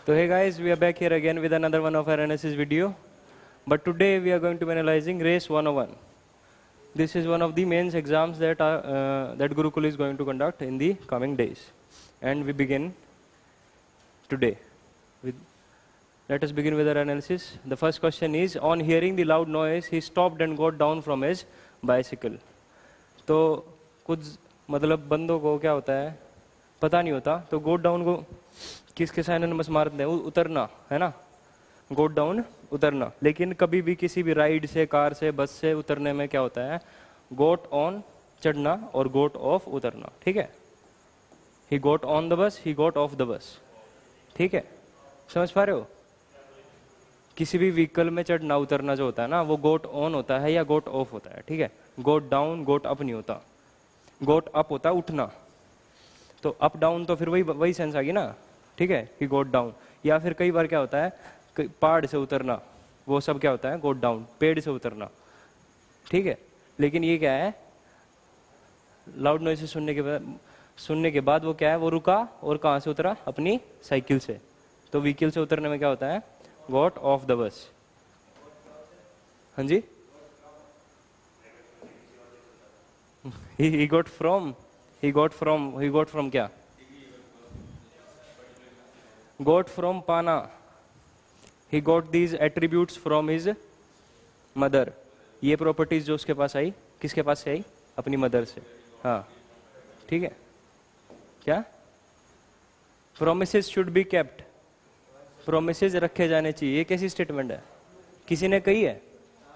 So hey guys, we are back here again with another one of our analysis video. But today we are going to be analyzing Race 101. This is one of the main exams that that Gurukul is going to conduct in the coming days. And we begin today. Let us begin with our analysis. The first question is, on hearing the loud noise, he stopped and got down from his bicycle. तो कुछ मतलब बंदों को क्या होता है पता नहीं होता, तो गोट डाउन को किसके साइनोनिमस मारते हैं, उतरना है ना, गोट डाउन उतरना। लेकिन कभी भी किसी भी राइड से, कार से, बस से उतरने में क्या होता है, गोट ऑन चढ़ना और गोट ऑफ उतरना। ठीक है, ही गोट on the bus, he goat of the बस। ठीक है, समझ पा रहे हो? किसी भी व्हीकल में चढ़ना उतरना जो होता है ना, वो गोट ऑन होता है या गोट ऑफ होता है। ठीक है, गोट डाउन गोट अप नहीं होता, गोट अप होता है उठना। तो अप डाउन तो फिर वही सेंस आ गई ना। ठीक है, कि गोट डाउन। या फिर कई बार क्या होता है, पहाड़ से उतरना, वो सब क्या होता है, गोट डाउन, पेड़ से उतरना। ठीक है, लेकिन ये क्या है, लाउड नॉइज से सुनने के बाद वो क्या है, वो रुका और कहाँ से उतरा, अपनी साइकिल से। तो व्हीकल से उतरने में क्या होता है, गॉट ऑफ द बस। हाँ जी, he got from क्या, got from पाना। he got these attributes from his mother। ये प्रॉपर्टीज जो उसके पास आई, किसके पास से आई, अपनी मदर से। हाँ ठीक है, क्या, promises should be kept, promises रखे जाने चाहिए। ये कैसी स्टेटमेंट है, किसी ने कही है?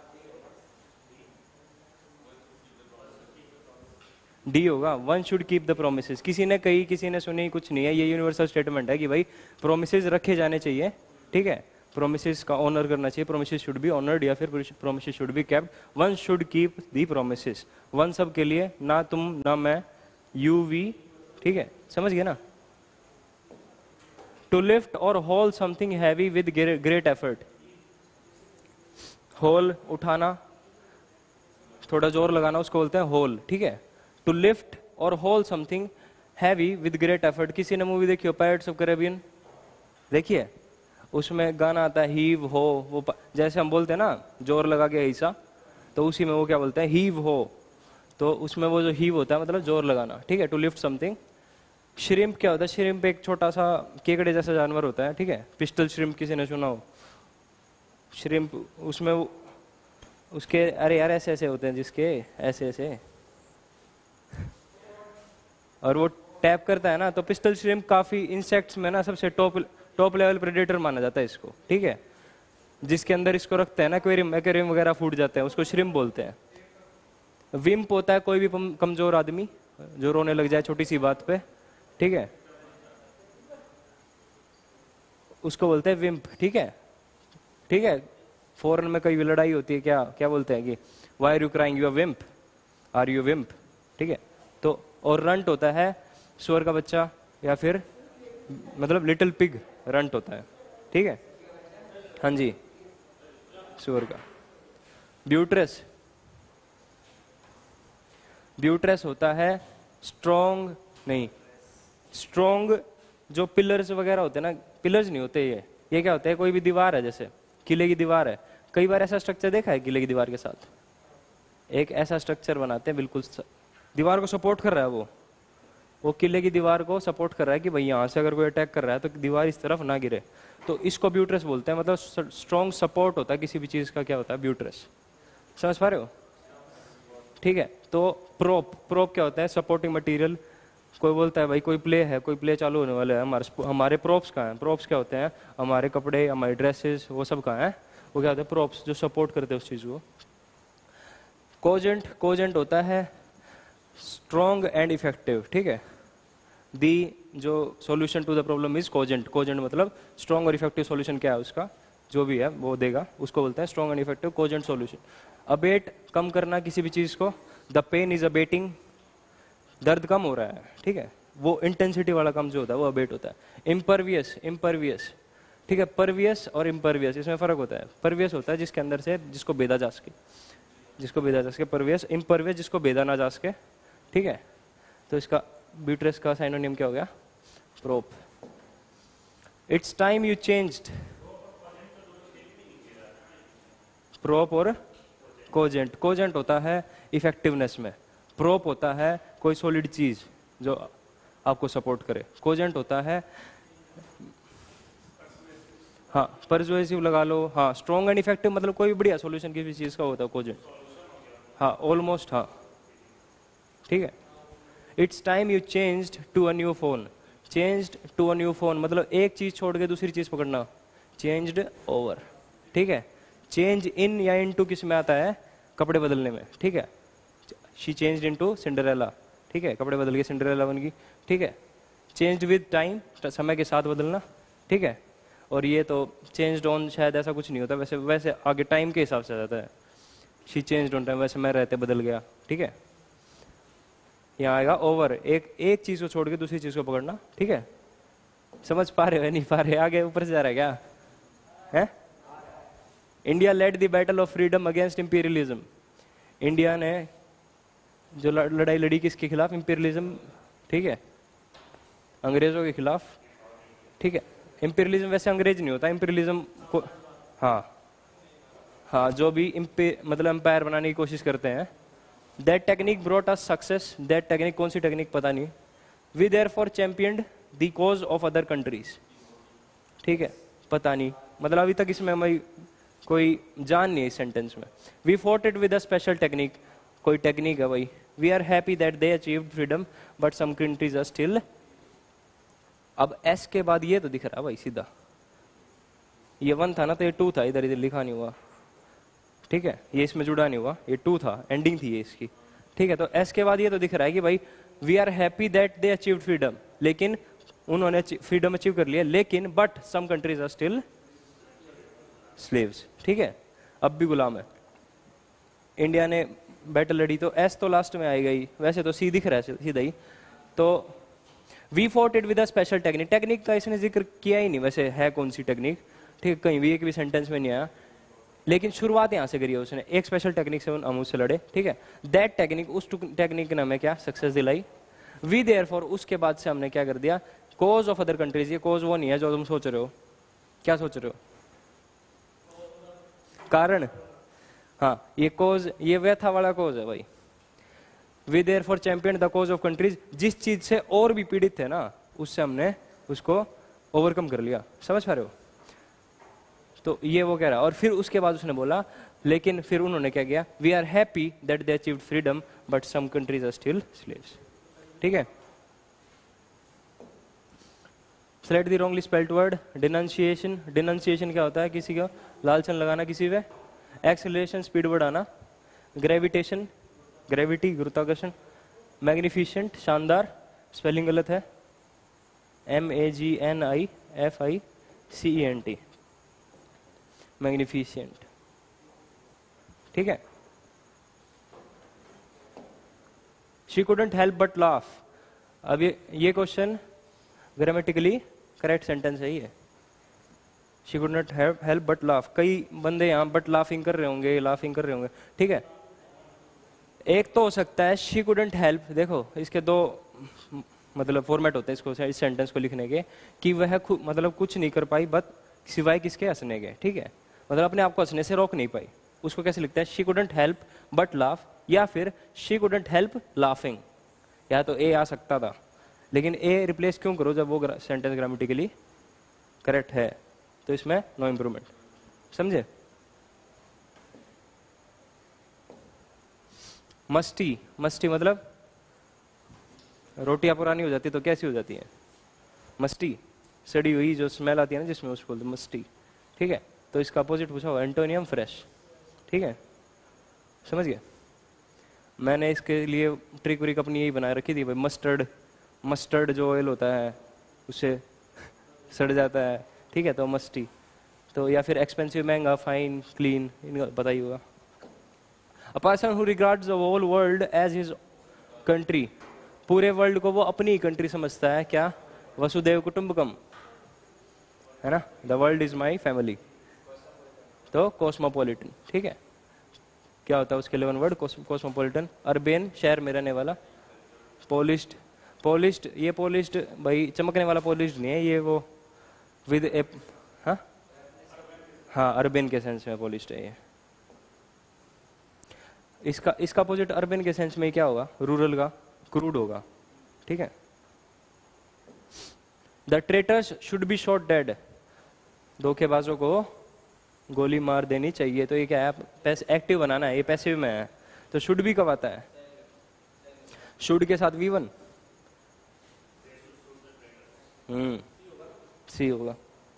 डी होगा, one should keep the promises. किसी ने कही, किसी ने सुनी, कुछ नहीं है, ये यूनिवर्सल स्टेटमेंट है कि भाई प्रोमिसेस रखे जाने चाहिए। ठीक है, प्रोमिसेस का ऑनर करना चाहिए, प्रोमिसेस शुड बी ऑनर्ड या फिर promises should be kept. One should keep the promises, one सब के लिए, ना तुम ना मैं, यू वी। ठीक है, समझ गए ना। टू लिफ्ट और haul something heavy with great effort. Haul उठाना, थोड़ा जोर लगाना, उसको बोलते हैं होल। ठीक है, टू लिफ्ट और haul something heavy with great effort. किसी ने मूवी देखी हो, पायरेट्स ऑफ कैरेबियन, देखिए, उसमें गाना आता है हीव हो, वो जैसे हम बोलते हैं ना जोर लगा के ऐसा, तो उसी में वो क्या बोलते हैं, हीव हो। तो उसमें वो जो हीव होता है मतलब जोर लगाना। ठीक है, टू लिफ्ट समथिंग। श्रिम्प क्या होता है, श्रिम्प एक छोटा सा केकड़े जैसा जानवर होता है। ठीक है, पिस्टल श्रिम्प किसी ने सुना हो, श्रिम्प, उसमें उसके, अरे यार ऐसे ऐसे होते हैं जिसके ऐसे ऐसे, और वो टैप करता है ना। तो पिस्टल श्रिम्प काफी इंसेक्ट्स में ना सबसे टॉप लेवल प्रेडेटर माना जाता है इसको। ठीक है, जिसके अंदर इसको रखते हैं ना, एक्वेरियम वगैरह फूट जाते हैं, उसको श्रिम्प बोलते हैं। विम्प होता है कोई भी कमजोर आदमी जो रोने लग जाए छोटी सी बात पे। ठीक है, उसको बोलते हैं विम्प। ठीक है, ठीक है, फॉरेन में कई लड़ाई होती है, क्या क्या बोलते हैं कि why are you crying, you are wimp, are you wimp. ठीक है, तो और रंट होता है सुअर का बच्चा, या फिर मतलब लिटिल पिग, रंट होता है। ठीक है, हाँ जी, सुअर का। ब्यूट्रेस, ब्यूट्रेस होता है स्ट्रॉन्ग, नहीं, स्ट्रॉन्ग जो पिलर्स वगैरह होते हैं ना, पिलर्स नहीं होते ये क्या होता है, कोई भी दीवार है, जैसे किले की दीवार है। कई बार ऐसा स्ट्रक्चर देखा है, किले की दीवार के साथ एक ऐसा स्ट्रक्चर बनाते हैं, बिल्कुल दीवार को सपोर्ट कर रहा है, वो किले की दीवार को सपोर्ट कर रहा है कि भाई यहाँ से अगर कोई अटैक कर रहा है तो दीवार इस तरफ ना गिरे। तो इसको ब्यूट्रेस बोलते हैं, मतलब स्ट्रॉन्ग सपोर्ट होता है किसी भी चीज का, क्या होता है, ब्यूट्रेस। समझ पा रहे हो? ठीक है, तो प्रोप, प्रोप क्या होता है, सपोर्टिंग मटेरियल। कोई बोलता है भाई कोई प्ले है, कोई प्ले चालू होने वाला है, हमारे प्रोप्स कहाँ हैं? प्रोप्स क्या होते हैं, हमारे कपड़े, हमारे ड्रेसेस, वो सब कहाँ हैं, वो क्या होते हैं, प्रोप्स, जो सपोर्ट करते हैं उस चीज को। कोजेंट, कोजेंट होता है स्ट्रॉन्ग एंड इफेक्टिव। ठीक है, दी जो solution to the problem is cogent. Cogent मतलब स्ट्रॉन्ग और इफेक्टिव सॉल्यूशन क्या है उसका, जो भी है वो देगा, उसको बोलते हैं strong and effective cogent solution. Abate, कम करना किसी भी चीज को। द पेन इज अबेटिंग, दर्द कम हो रहा है। ठीक है, वो इंटेंसिटी वाला कम जो होता है वो अबेट होता है। इम्परवियस, इम्परवियस, ठीक है, परवियस और इम्परवियस, इसमें फर्क होता है। परवियस होता है जिसके अंदर से जिसको बेदा जा सके, जिसको बेदा जा सके, परवियस। इम्परवियस जिसको बेदा ना जा सके। ठीक है, तो इसका ब्यूट्रेस का साइनोनिम क्या हो गया, prop. It's time you changed. Prop और कोजेंट। कोजेंट होता है इफेक्टिवनेस में, प्रोप होता है कोई सॉलिड चीज जो आपको सपोर्ट करे, कोजेंट होता है हाँ परसुएसिव लगा लो, हाँ स्ट्रॉन्ग एंड इफेक्टिव मतलब कोई बढ़िया सॉल्यूशन किसी चीज का होता है कोजेंट, हाँ ऑलमोस्ट, हाँ ठीक है। It's time you changed to a new phone. Changed to a new phone मतलब एक चीज छोड़ के दूसरी चीज पकड़ना, चेंज्ड ओवर, ठीक है। चेंज इन या इनटू किस में आता है, कपड़े बदलने में, ठीक है। शी चेंज्ड इनटू सिंड्रेला, ठीक है, कपड़े बदल के सिंड्रेला बन गई, ठीक है। चेंज्ड विद टाइम, समय के साथ बदलना, ठीक है। और ये तो चेंज्ड ऑन शायद ऐसा कुछ नहीं होता, वैसे वैसे आगे टाइम के हिसाब से आ जाता है। शी चेंज्ड ऑन टाइम, वैसे मैं रहते बदल गया, ठीक है। यहाँ आएगा ओवर, एक चीज को छोड़ के दूसरी चीज को पकड़ना, ठीक है। समझ पा रहे हो नहीं पा रहे, आगे ऊपर से जा रहा है क्या है। India led the battle of freedom against imperialism. India ने जो लड़ाई लड़ी किसके खिलाफ, इंपीरियलिज्म, ठीक है, अंग्रेजों के खिलाफ, ठीक है। इंपीरियलिज्म वैसे अंग्रेज नहीं होता, इंपीरियलिज्म को हाँ जो भी मतलब एम्पायर बनाने की कोशिश करते हैं। That technique brought us success. That technique कौन सी टेक्निक पता नहीं। We therefore championed the cause of other countries, ठीक है, पता नहीं मतलब अभी तक इसमें हमारी कोई जान नहीं है इस सेंटेंस में। We fought it with a special technique, कोई टेक्निक है भाई। We are happy that they achieved freedom but some countries are still. अब एस के बाद ये तो दिख रहा है भाई सीधा, ये 1 था ना तो ये 2 था, इधर इधर लिखा नहीं हुआ, ठीक है, ये इसमें जुड़ा नहीं हुआ, ये 2 था, एंडिंग थी ये इसकी, ठीक है। तो एस के बाद ये तो दिख रहा है कि भाई we are happy that they achieved freedom, लेकिन उन्होंने फ्रीडम अचीव कर लिया, लेकिन but some countries are still slaves, ठीक है, अब भी गुलाम है। इंडिया ने बैटल लड़ी तो एस तो लास्ट में आएगा ही, वैसे तो सी दिख रहा है सीधा ही। तो we fought it with a special technique. Technique का इसने जिक्र किया ही नहीं, वैसे है कौन सी टेक्निक, ठीक, कहीं भी एक भी सेंटेंस में नहीं आया, लेकिन शुरुआत यहाँ से करी है उसने, एक स्पेशल टेक्निक से हम उससे लड़े, ठीक है। दैट टेक्निक, उस टेक्निक ने हमें क्या सक्सेस दिलाई। वी देयरफॉर, उसके बाद से हमने क्या कर दिया, कॉज ऑफ अदर कंट्रीज। ये कॉज वो नहीं है जो तुम सोच रहे हो, क्या सोच रहे हो, कारण, हाँ ये कॉज, ये व्यथा वाला कॉज है भाई। We therefore champion the cause of countries, जिस चीज से और भी पीड़ित थे ना उससे हमने उसको ओवरकम कर लिया, समझ पा रहे हो। तो ये वो कह रहा है, और फिर उसके बाद उसने बोला लेकिन फिर उन्होंने क्या किया, we are happy that they achieved freedom but some countries are still slaves, ठीक है। Select the wrongly spelled word. Denunciation, denunciation क्या होता है, किसी का लालचन लगाना किसी पे। एक्सेलरेशन, स्पीड बढ़ाना। ग्रेविटेशन, ग्रेविटी, गुरुत्वाकर्षण। मैग्निफिसेंट, शानदार, स्पेलिंग गलत है, MAGNIFICENT, मैग्निफिसेंट, ठीक है। She couldn't help but laugh. अब ये क्वेश्चन ग्रामेटिकली करेक्ट सेंटेंस है ये। She could not help but laugh. कई बंदे यहाँ बट लाफिंग कर रहे होंगे, लाफिंग कर रहे होंगे, ठीक है। एक तो हो सकता है शी कुडंट हेल्प, देखो इसके 2 मतलब फॉर्मेट होते हैं इसको, इस सेंटेंस को लिखने के, कि वह मतलब कुछ नहीं कर पाई बट सिवाय किसके, हंसने के, ठीक है, मतलब अपने आप को हंसने से रोक नहीं पाई। उसको कैसे लिखता है, she couldn't help but laugh, या फिर शी कुडंट हेल्प लाफिंग। या तो ए आ सकता था, लेकिन ए रिप्लेस क्यों करो जब वो सेंटेंस ग्रामेटिकली करेक्ट है, तो इसमें नो इंप्रूवमेंट, समझे। मस्टी, मस्टी मतलब रोटियां पुरानी हो जाती तो कैसी हो जाती है, मस्टी, सड़ी हुई जो स्मेल आती है ना जिसमें, उसको बोलते मस्टी, ठीक है। तो इसका अपोजिट पूछा हुआ एंटोनियम फ्रेश, ठीक है, समझ गए। मैंने इसके लिए ट्रिक व्रिक अपनी यही बनाए रखी थी भाई, मस्टर्ड, मस्टर्ड जो ऑयल होता है उससे सड़ जाता है, ठीक है, तो मस्टी। तो या फिर एक्सपेंसिव, महंगा, फाइन, क्लीन, इनका पता ही होगा। A person who regards the whole world as his country, पूरे वर्ल्ड को वो अपनी कंट्री समझता है, क्या, वसुदेव कुटुंबकम, है ना, the world is my family, तो कॉस्मोपॉलिटन, ठीक है। क्या होता है उसके 11 वर्ड, कॉस्मोपॉलिटन। अर्बेन, शहर में रहने वाला। पॉलिश्ड, पॉलिश्ड, ये पॉलिश्ड भाई चमकने वाला पॉलिश्ड नहीं है, ये वो विद ए, हाँ हाँ अर्बन के सेंस में पॉलिश्ड है ये। इसका अपोजिट अर्बन के सेंस में क्या होगा, रूरल का क्रूड होगा, ठीक है। The traitors should be shot dead, धोखेबाजों को गोली मार देनी चाहिए। तो ये क्या है, एक्टिव बनाना है, ये पैसिव में है। तो शुड भी कब आता है, शुड के साथ V1, सी होगा,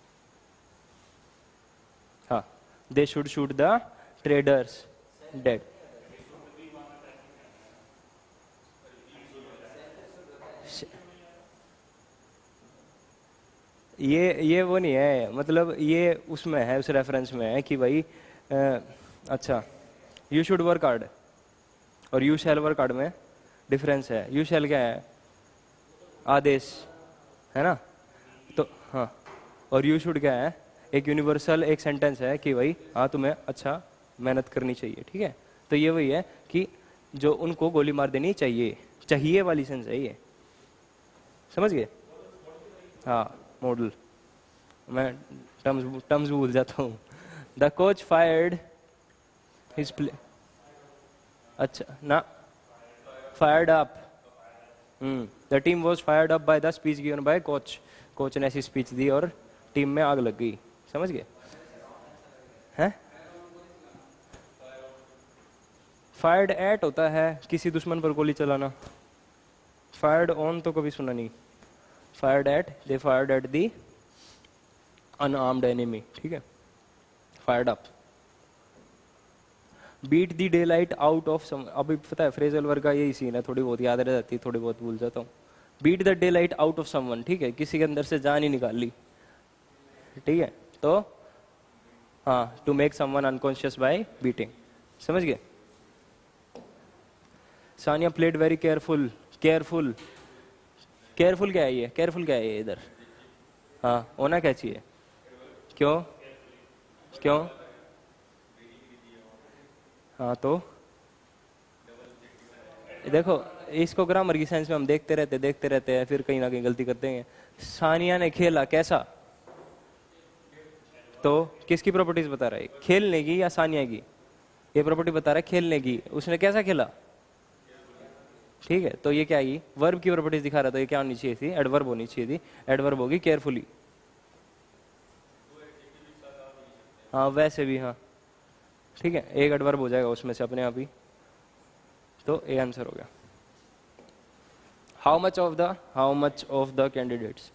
हाँ। They should shoot the traders dead. ये वो नहीं है, मतलब ये उसमें है, उस रेफरेंस में है कि भाई अच्छा यू शुड वर्क हार्ड और यू शैल वर्क हार्ड में डिफरेंस है। यू शैल क्या है, आदेश है ना, तो हाँ। और यू शुड क्या है, एक यूनिवर्सल एक सेंटेंस है कि भाई हाँ तुम्हें अच्छा मेहनत करनी चाहिए, ठीक है। तो ये वही है कि जो उनको गोली मार देनी चाहिए, चाहिए वाली सेंस है ये, समझ गए। हाँ मॉडल, मैं टर्म्स भूल जाता हूँ। The coach fired his play, अच्छा ना, fired up, the team was fired up by the speech given by coach. Coach ने ऐसी स्पीच दी और टीम में आग लग गई, समझ गए हैं। फायर्ड एट होता है किसी दुश्मन पर गोली चलाना, फायर्ड ऑन तो कभी सुना नहीं। Fired at, they fired at the unarmed enemy, ठीक है। Fired up, beat the day light out of some, अभी पता है फ्रेजल वर्ग का यही सीन है, थोड़ी बहुत याद रह जाती है, थोड़ी बहुत भूल जाता हूँ। Beat the day light out of someone, ठीक है, किसी के अंदर से जान ही निकाल ली, ठीक है। तो हाँ, to make someone unconscious by beating, समझ गए। Sania played very careful, careful, careful क्या है ये, केयरफुल क्या है ये इधर, हाँ होना क्या चाहिए, क्यों क्यों, हाँ तो देखो इसको ग्रामर की सेंस में हम देखते रहते हैं, फिर कहीं ना कहीं गलती करते हैं। सानिया ने खेला कैसा, तो किसकी प्रॉपर्टीज बता रहा है, खेलने की या सानिया की, ये प्रॉपर्टी बता रहा है खेलने की, उसने कैसा खेला, ठीक है। तो ये क्या है, वर्ब की प्रॉपर्टीज दिखा रहा था, ये क्या होनी चाहिए थी, एडवर्ब होनी चाहिए थी, एडवर्ब होगी केयरफुली, हाँ वैसे भी हाँ, ठीक है, एक एडवर्ब हो जाएगा उसमें से अपने आप ही, तो ए आंसर हो गया। How much of the candidates,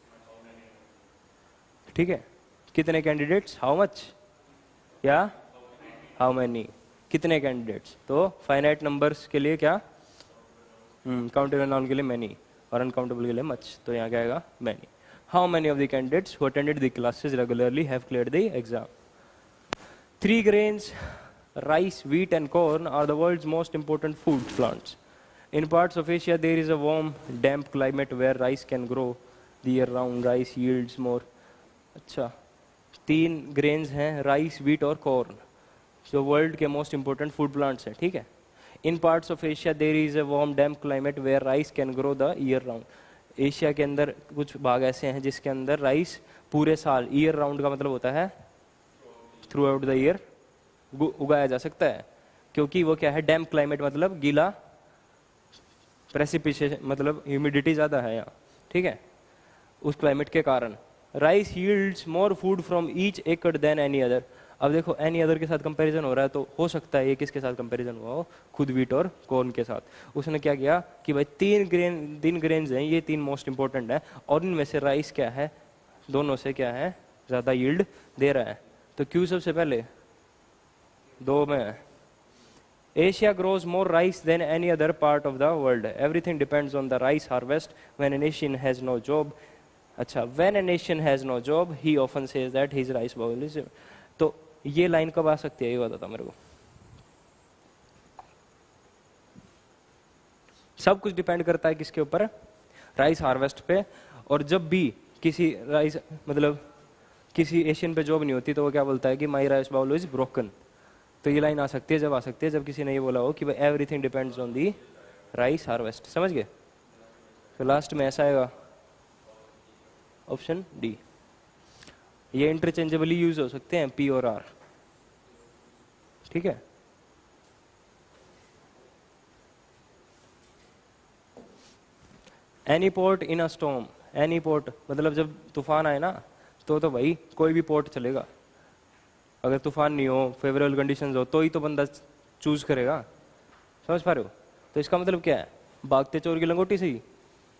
ठीक है, कितने कैंडिडेट्स, हाउ मच या हाउ मैनी, कितने कैंडिडेट्स। तो फाइनाइट नंबर्स के लिए क्या, काउंटेबल नाउन के लिए मैनी और अनकाउंटेबल के लिए मच, तो यहाँ क्या आएगा many. How many of the candidates who attended the classes regularly have cleared the exam. 3 grains, rice, wheat and corn are the world's most important food plants. In parts of Asia, there is a warm, damp climate where rice can grow the year round. Rice yields more. अच्छा, 3 grains हैं, rice, wheat और corn, जो world के most important food plants हैं, ठीक है। इन parts of Asia there is a warm damp climate where rice can grow the year round. Asia के अंदर कुछ भाग ऐसे हैं जिसके अंदर राइस पूरे साल, ईयर राउंड का मतलब होता है थ्रू आउट द ईयर, उगाया जा सकता है, क्योंकि वो क्या है, डैम्प क्लाइमेट मतलब गीला, प्रेसिपिटेशन मतलब ह्यूमिडिटी ज़्यादा है यहाँ, ठीक है। उस क्लाइमेट के कारण rice yields more food from each acre than any other. अब देखो एनी अदर के साथ कंपैरिजन हो रहा है, तो हो सकता है ये किसके साथ कंपैरिजन हुआ हो, खुद वीट और कॉर्न के साथ। उसने क्या किया कि भाई 3 ग्रेन्स हैं, ये 3 मोस्ट इंपॉर्टेंट है, और इनमें से राइस क्या है, दोनों से क्या है ज़्यादा यील्ड दे रहा है। तो क्यों सबसे पहले 2 में है। Asia grows more rice than any other part of the world. Everything depends on the rice harvest. When a nation has no job, अच्छा, when a nation has no job, he often says that his rice bowl is. तो ये line कब आ सकती है, ये बताता मेरे को। सब कुछ डिपेंड करता है किसके ऊपर, राइस हार्वेस्ट पे। और जब भी किसी राइस मतलब किसी एशियन पे जॉब नहीं होती, तो वो क्या बोलता है कि my rice bowl is broken. तो ये लाइन आ सकती है, जब आ सकती है जब किसी ने ये बोला हो कि भाई everything depends on the rice harvest, समझ गए। तो लास्ट में ऐसा आएगा ऑप्शन डी। ये इंटरचेंजेबली यूज हो सकते हैं पी और आर, ठीक है। Any port in a storm, any port मतलब जब तूफान आए ना तो भाई कोई भी पोर्ट चलेगा। अगर तूफान नहीं हो, फेवरेबल कंडीशंस हो, तो ही तो बंदा चूज करेगा, समझ पा रहे हो। तो इसका मतलब क्या है, भागते चोर की लंगोटी से ही।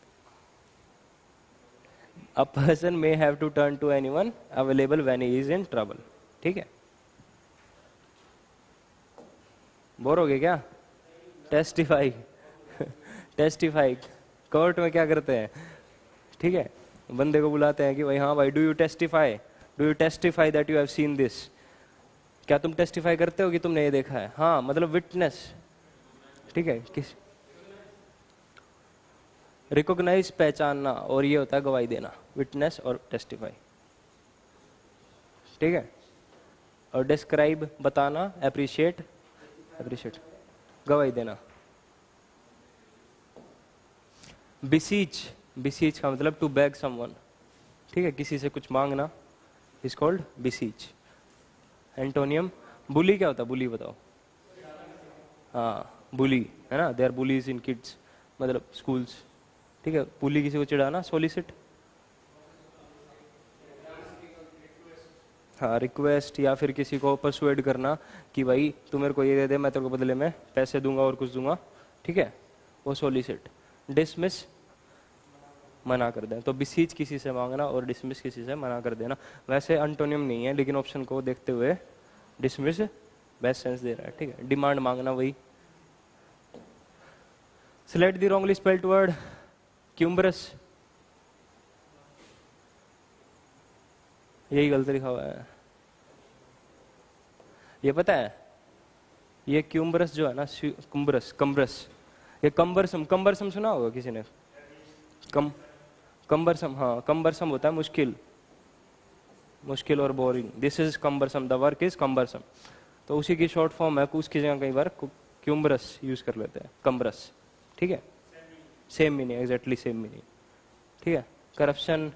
A person may have to turn to anyone available when he is in trouble, ठीक है। बोर हो गए क्या? टेस्टिफाई टेस्टिफाई कोर्ट में क्या करते हैं, ठीक है, बंदे को बुलाते हैं कि भाई हाँ भाई, do you testify that you have seen this, क्या तुम टेस्टिफाई करते हो कि तुमने ये देखा है? हाँ, मतलब विटनेस, ठीक है। किस रिकॉग्नाइज पहचानना, और ये होता है गवाही देना, विटनेस और टेस्टिफाई, ठीक है। और डिस्क्राइब बताना, अप्रिशिएट गवाही देना। बिसीच का मतलब टू बेग समवन, ठीक है, किसी से कुछ मांगना, is called beseech. Antonym bully क्या होता है? बुली बताओ। हाँ, बुली है ना, they are bullies in kids, मतलब स्कूल्स, ठीक है। बुली किसी को चिढ़ाना, सोलिसिट, हाँ, रिक्वेस्ट, या फिर किसी को परसुएड करना कि भाई तू मेरे को ये दे दे, मैं तेरे को बदले में पैसे दूंगा और कुछ दूंगा, ठीक है, वो सोलिसिट। डिसमिस मना कर देना, तो बिसीच किसी से मांगना और डिसमिस किसी से मना कर देना। वैसे एंटोनियम नहीं है, लेकिन ऑप्शन को देखते हुए डिसमिस बेस्ट सेंस दे रहा है, ठीक है। डिमांड मांगना वही। Select the wrongly spelled word, cumbrous, यही गलत लिखा हुआ है, ये पता है, ये क्यूम्बरस जो है ना, कम्बरस, ये कंबरसम सुना होगा किसी ने? कंबरसम, हाँ, कंबरसम होता है मुश्किल और boring. This is cumbersome, the work is cumbersome, तो उसी की शॉर्ट फॉर्म है, उसकी जगह कई बार क्यूम्बरस यूज कर लेते हैं, कंबरस, ठीक है। Same meaning, exactly same meaning, ठीक है। करप्शन,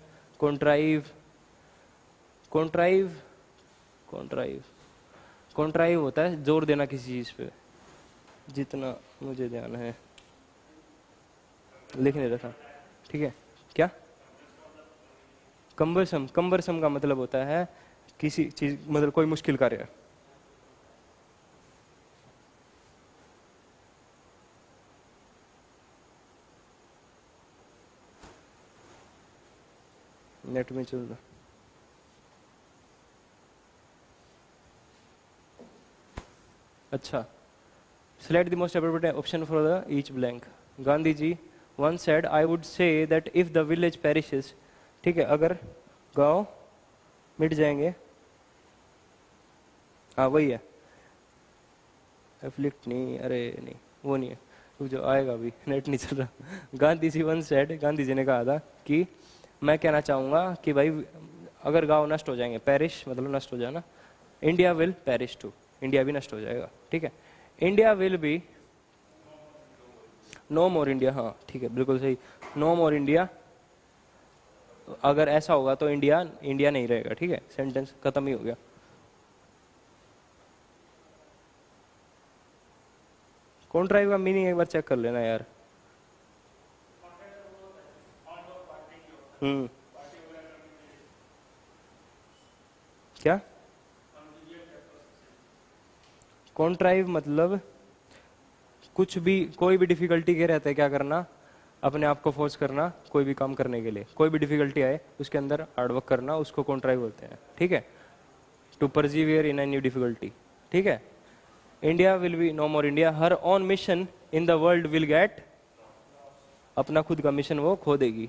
कॉन्ट्राइव होता है जोर देना किसी चीज पे, जितना मुझे ध्यान है, लिख नहीं रहा था, ठीक है। क्या? कंबरसम का मतलब होता है किसी चीज, मतलब कोई मुश्किल कार्य। नेट में चल रहा, अच्छा। Select the most appropriate option for the each blank. Gandhi ji once said, I would say that if the village perishes, ठीक है, अगर गांव मिट जाएंगे, हाँ वही है, एफ्लिक्ट नहीं, अरे नहीं वो नहीं है, वो जो आएगा अभी, नेट नहीं चल रहा। गांधी जी once said, गांधी जी ने कहा था कि मैं कहना चाहूँगा कि भाई अगर गांव नष्ट हो जाएंगे, पेरिश मतलब नष्ट हो जाना, India will perish too, India भी नष्ट हो जाएगा, ठीक है। India will be no more India, हाँ ठीक है, बिल्कुल सही, नो मोर इंडिया। अगर ऐसा होगा तो इंडिया नहीं रहेगा, ठीक है, सेंटेंस खत्म ही हो गया। कॉन्ट्राइव का मीनिंग एक बार चेक कर लेना यार। क्या? कॉन्ट्राइव मतलब कुछ भी, कोई भी डिफिकल्टी के रहता है क्या करना, अपने आप को फोर्स करना कोई भी काम करने के लिए, कोई भी डिफिकल्टी आए उसके अंदर हार्डवर्क करना, उसको कॉन्ट्राइव बोलते हैं, ठीक है। To persevere in any difficulty, ठीक है। India will be no more India, her own mission in the world will get, अपना खुद का मिशन वो खो देगी,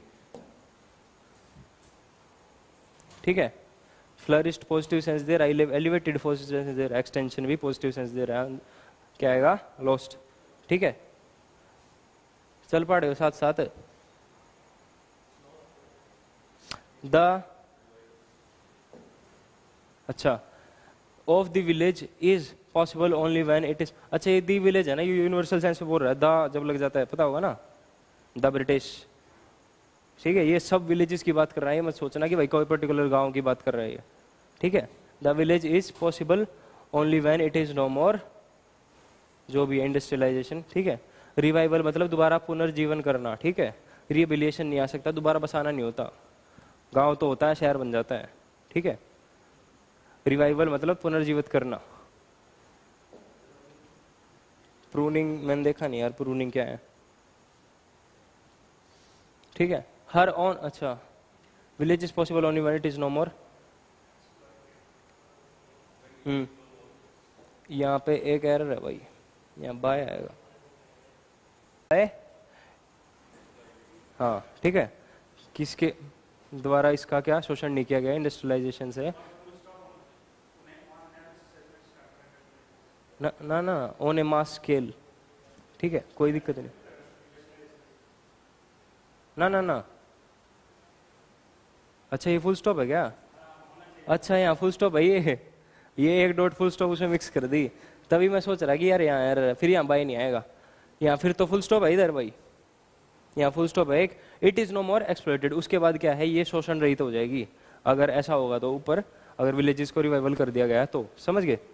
ठीक है। Flourished positive sense there, elevated positive sense there, extension भी पॉजिटिव सेंस दे रहा है, क्या आएगा? लॉस्ट, ठीक है। चल पा रहे हो साथ साथ? द, अच्छा, of the village is possible only when it is, अच्छा ये द विलेज है ना, ये यूनिवर्सल सेंस में बोल रहा है, द जब लग जाता है पता होगा ना, द ब्रिटिश, ठीक है, ये सब विलेजेस की बात कर रहा है, मत सोचना कि भाई कोई पर्टिकुलर गांव की बात कर रहा है, ठीक है। The village is possible only when it is no more, जो भी इंडस्ट्रियलाइजेशन, ठीक है। रिवाइवल मतलब दोबारा पुनर्जीवन करना, ठीक है। रिहेबिलिटेशन नहीं आ सकता, दोबारा बसाना नहीं होता, गांव तो होता है शहर बन जाता है, ठीक है। रिवाइवल मतलब पुनर्जीवित करना। प्रूनिंग मैंने देखा नहीं यार, प्रूनिंग क्या है, ठीक है। हर ऑन, अच्छा, village is possible only when it is no more. यहाँ पे एक एरर है भाई, यहाँ बाय आएगा, बाय, हाँ ठीक है। किसके द्वारा इसका क्या शोषण नहीं किया गया इंडस्ट्रियलाइजेशन से, ना ना ना, ऑन ए मास स्केल, ठीक है, कोई दिक्कत नहीं, ना ना ना। अच्छा ये फुल स्टॉप है क्या, अच्छा यहाँ फुल स्टॉप है, ये एक डॉट फुल स्टॉप उसमें मिक्स कर दी, तभी मैं सोच रहा कि यार यहाँ यार फिर यहाँ बाय नहीं आएगा, यहाँ फिर तो फुल स्टॉप है इधर भाई, यहाँ फुल स्टॉप है एक, it is no more exploited, उसके बाद क्या है, ये शोषण रहित हो जाएगी अगर ऐसा होगा तो, ऊपर अगर विलेजेस को रिवाइवल कर दिया गया तो, समझ गए।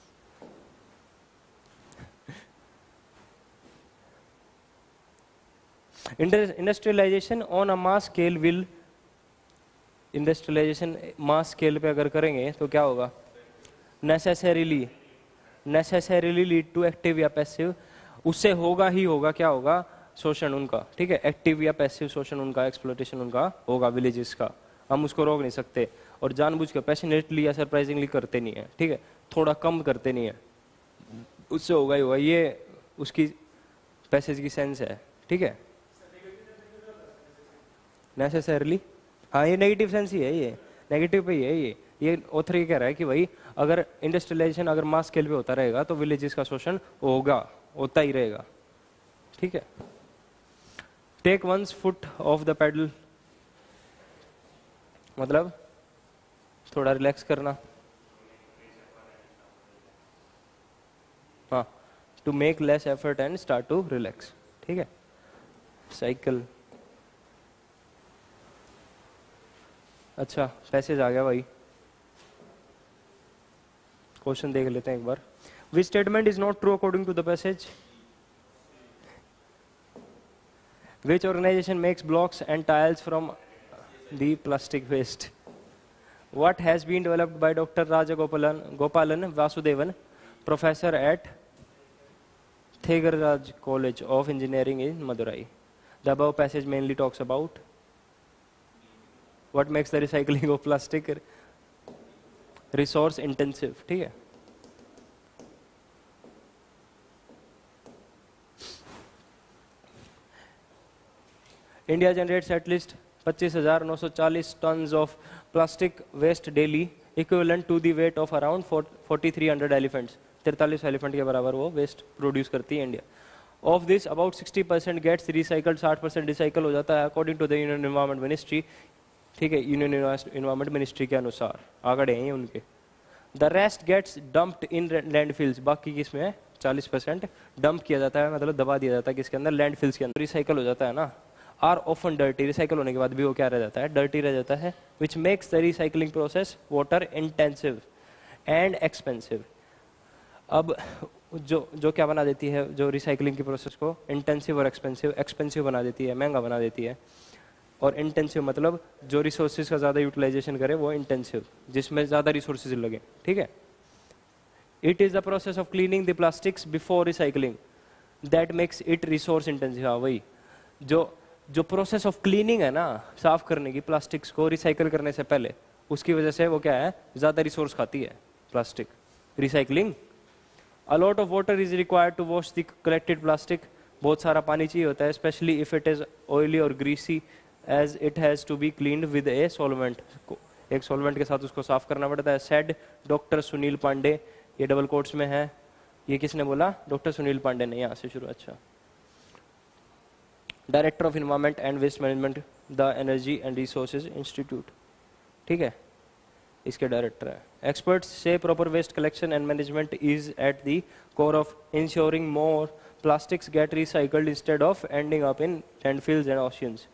Industrialisation on a mass scale will, industrialisation mass scale पे अगर करेंगे तो क्या होगा, नेसेसरीली लीड टू एक्टिव या पैसिव, उससे होगा ही होगा, क्या होगा, शोषण उनका, ठीक है। एक्टिव या पैसिव शोषण उनका, एक्सप्लॉइटेशन उनका होगा विलेजेस का, हम उसको रोक नहीं सकते, और जानबूझ के पैशनेटली या सरप्राइजिंगली करते नहीं है, ठीक है, थोड़ा कम करते नहीं है, उससे होगा ही होगा, ये उसकी पैसेज की सेंस है, ठीक है। नेसेसरली, हाँ ये नेगेटिव सेंस ही है, ये नेगेटिव पे ही है, ये ऑथर ये कह रहा है कि भाई अगर इंडस्ट्रियलाइजेशन अगर मास स्केल पे होता रहेगा तो विलेजेस का शोषण होगा, होता ही रहेगा, ठीक है। Take one's foot off the pedal मतलब थोड़ा रिलैक्स करना, हाँ, to make less effort and start to relax, ठीक है। साइकिल, अच्छा पैसेज आ गया भाई, क्वेश्चन देख लेते हैं एक बार। Which statement is not true according to the passage, which organisation makes blocks and tiles from the plastic waste, what has been developed by Dr. Gopalan Vasudevan, professor at Thegaraj College of Engineering in Madurai. The above passage mainly talks about what makes the recycling of plastic resource intensive, ठीक है। India generates at least 25,940 tons of plastic waste daily, equivalent to the weight of around 4,300 elephants. 43 elephant के बराबर वो waste produce करती है India. Of this about 60% gets recycled, 60% recycle हो जाता है according to the union environment ministry, ठीक है, यूनियन एनवायरमेंट मिनिस्ट्री के अनुसार आंकड़े हैं उनके। The rest gets dumped in landfills, बाकी किसमें है 40% डंप किया जाता है, मतलब दबा दिया जाता है किसके अंदर, लैंडफिल्स के अंदर। रिसाइकल हो जाता है ना, आर ऑफन डर्टी, रिसाइकल होने के बाद भी वो क्या रह जाता है, डर्टी रह जाता है, which makes the recycling process water intensive and expensive. अब जो क्या बना देती है, जो रिसाइकलिंग की प्रोसेस को इंटेंसिव और एक्सपेंसिव बना देती है, महंगा बना देती है। और इंटेंसिव मतलब जो रिसोर्सेज का ज़्यादा यूटिलाइजेशन करे वो इंटेंसिव, जिसमें ज़्यादा रिसोर्सेज लगे, ठीक है। It is the process of cleaning the plastics before recycling that makes it resource intensive. हाँ वही जो प्रोसेस ऑफ क्लीनिंग है ना, साफ करने की प्लास्टिक्स को रिसाइकल करने से पहले, उसकी वजह से वो क्या है, ज़्यादा रिसोर्स खाती है plastic recycling. A lot of water is required to wash the collected plastic, बहुत सारा पानी चाहिए होता है, especially if it is oily और greasy as it has to be cleaned with a solvent, एक सॉल्वेंट के साथ उसको साफ करना पड़ता है। सेड डॉक्टर सुनील पांडे, ये डबल कोट्स में है, ये किसने बोला, डॉक्टर सुनील पांडे ने, यहाँ से शुरू, अच्छा, director of environment and waste management the energy and resources institute, ठीक है, इसके डायरेक्टर है। एक्सपर्ट्स से proper waste collection and management is at the core of ensuring more plastics get recycled instead of ending up in landfills and oceans,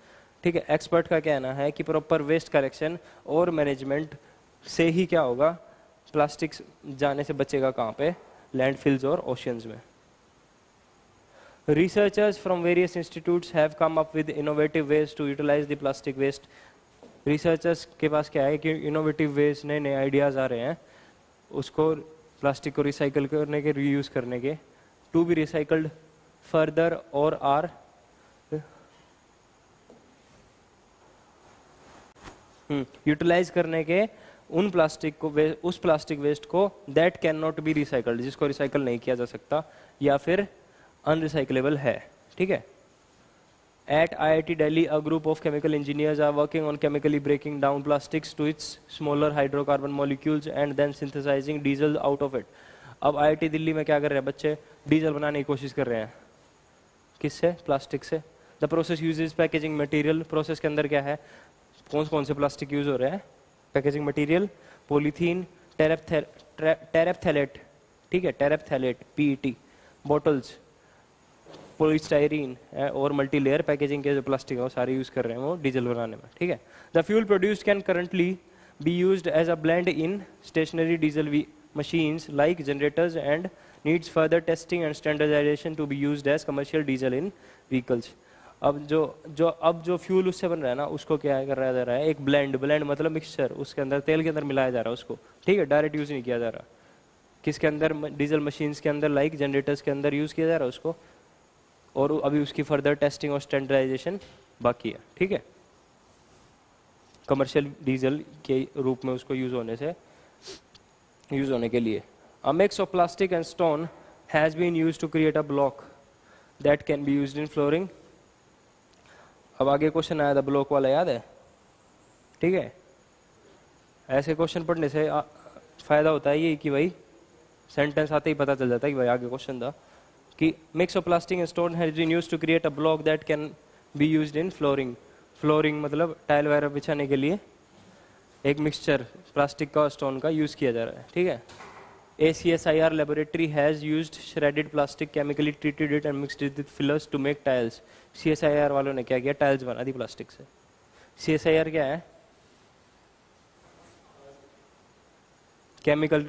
ठीक है, expert का कहना है कि प्रॉपर वेस्ट कलेक्शन और मैनेजमेंट से ही क्या होगा, प्लास्टिक जाने से बचेगा कहाँ पे, लैंडफिल्स और ओशियंस में। Researchers from various institutes have come up with innovative ways to utilize the plastic waste. Researchers के पास क्या है कि innovative ways, नए नए ideas आ रहे हैं उसको प्लास्टिक को रिसाइकल करने के, रीयूज करने के, to be recycled further or are utilise करने के उन प्लास्टिक को, उस प्लास्टिक वेस्ट को that can not be recycled, जिसको रिसाइकल नहीं किया जा सकता या फिर अनरिसाइकलेबल है। ठीक है, at IIT Delhi a group of chemical engineers are working on chemically breaking down plastics to its smaller hydrocarbon molecules and then synthesising diesel out of it. अब IIT दिल्ली में क्या कर रहे हैं बच्चे, डीजल बनाने की कोशिश कर रहे हैं, किससे, प्लास्टिक से। The process uses packaging material, process के अंदर क्या है, कौन कौन से प्लास्टिक यूज हो रहे हैं, पैकेजिंग मटेरियल, पॉलीथीन, टेरेप्थेलेट, ठीक है, टेरेप्थेलेट PET, बॉटल्स, पॉलीस्टाइरीन और मल्टी लेयर पैकेजिंग के जो प्लास्टिक है वो सारे यूज कर रहे हैं वो डीजल बनाने में। ठीक है, the fuel produced can currently be used as a blend in stationary diesel machines like generators and needs further testing and standardization to be used as commercial diesel in vehicles। अब जो fuel उससे बन रहा है ना, उसको क्या कराया जा रहा है, एक ब्लेंड मतलब मिक्सचर, उसके अंदर तेल के अंदर मिलाया जा रहा है उसको। ठीक है, डायरेक्ट यूज नहीं किया जा रहा, किसके अंदर, डीजल मशीन्स के अंदर, लाइक जनरेटर्स के अंदर यूज किया जा रहा है उसको, और अभी उसकी फर्दर टेस्टिंग और स्टैंडर्डाइजेशन बाकी है। ठीक है, कमर्शियल डीजल के रूप में उसको यूज होने के लिए। A mix of plastic and stone has been used to create a block that can be used in flooring. अब आगे क्वेश्चन आया था ब्लॉक वाला, याद है? ठीक है, ऐसे क्वेश्चन पढ़ने से फायदा होता है ये कि भाई सेंटेंस आते ही पता चल जाता है कि भाई आगे क्वेश्चन था कि mix of plastic and stone has been used to create a block that can be used in flooring. Flooring मतलब टाइल वगैरह बिछाने के लिए एक मिक्सचर प्लास्टिक का स्टोन का यूज किया जा रहा है। ठीक है, ACSIR laboratory has used shredded plastic, chemically treated it and mixed it with fillers to make tiles। CSIR वालों ने क्या किया, टाइल्स बना दी प्लास्टिक से। CSIR क्या है, chemical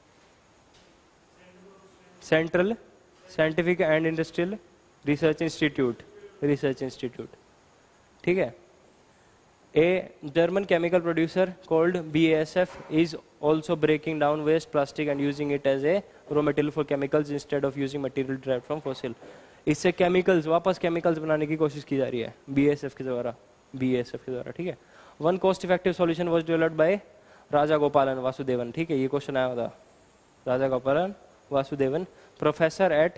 central scientific and industrial research institute. ठीक है, A German chemical producer called BASF is also breaking down waste plastic and using it as a raw material for chemicals instead of using material derived from fossil। इससे chemicals, वापस chemicals बनाने की कोशिश की जा रही है BASF के द्वारा। ठीक है, one cost effective solution was developed by Raja Gopalan Vasudevan. ठीक है, ये क्वेश्चन आया था, Raja Gopalan Vasudevan, professor at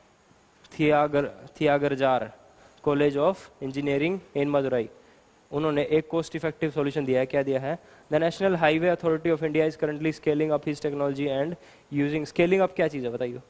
Thiagarajar college of engineering in Madurai. उन्होंने एक कॉस्ट इफेक्टिव सॉल्यूशन दिया है। क्या दिया है, the national highway authority of India is currently scaling up his technology and using. Scaling up क्या चीज है बताइए?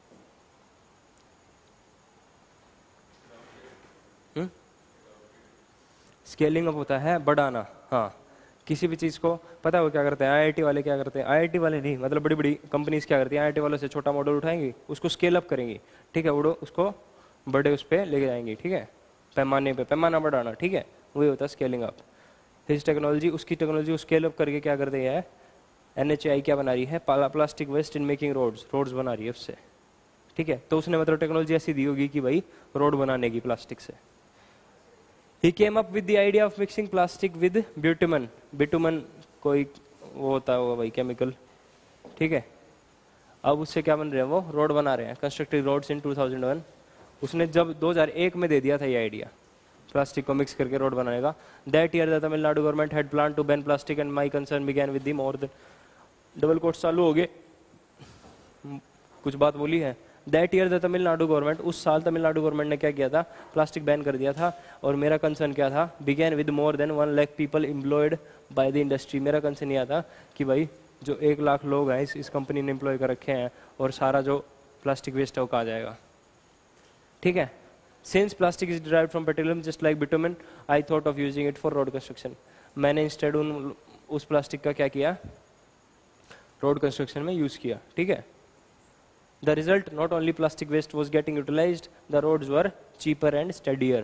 स्केलिंग अप होता है बढ़ाना। हाँ, किसी भी चीज को पता है वो क्या करते हैं, IIT वाले क्या करते हैं, IIT वाले नहीं मतलब बड़ी बड़ी कंपनीज क्या करती हैं, IIT वालों से छोटा मॉडल उठाएंगी, उसको स्केल अप करेंगी। ठीक है, उसको बड़े उस पर लेके जाएंगी। ठीक है, पैमाना बढ़ाना। ठीक है, वही होता है स्केलिंग अप। हिज टेक्नोलॉजी, उसकी टेक्नोलॉजी को स्केल अप करके क्या करते हैं, NHAI क्या बना रही है, plastic waste in making roads बना रही है उससे। ठीक है, तो उसने मतलब टेक्नोलॉजी ऐसी दी होगी कि भाई रोड बनाने की प्लास्टिक से। He came up with the idea of mixing plastic with bitumen। Bitumen कोई वो होता है वो भाई केमिकल। ठीक है, अब उससे क्या बन रहे हैं, वो रोड बना रहे हैं, कंस्ट्रक्टेड रोड्स इन 2001। उसने जब 2001 में दे दिया था ये आइडिया प्लास्टिक को मिक्स करके रोड बनाने का। That year the Tamil Nadu government had plan to ban plastic and my concern began with the more than, double quotes चालू हो गए, कुछ बात बोली है। That year the Tamil Nadu government, उस साल तमिलनाडु गवर्नमेंट ने क्या किया था, प्लास्टिक बैन कर दिया था। और मेरा कंसर्न क्या था, began with more than 1 lakh people employed by the industry. मेरा कंसर्न यह था कि भाई जो 1 लाख लोग हैं इस कंपनी ने एम्प्लॉय कर रखे हैं और सारा जो प्लास्टिक वेस्ट है वो कहाँ जाएगा। ठीक है, since plastic is derived from petroleum just like bitumen I thought of using it for road construction. मैंने इंस्टेड उस प्लास्टिक का क्या किया, रोड कंस्ट्रक्शन में यूज किया। ठीक है, the result, not only plastic waste was getting utilized, the roads were cheaper and sturdier.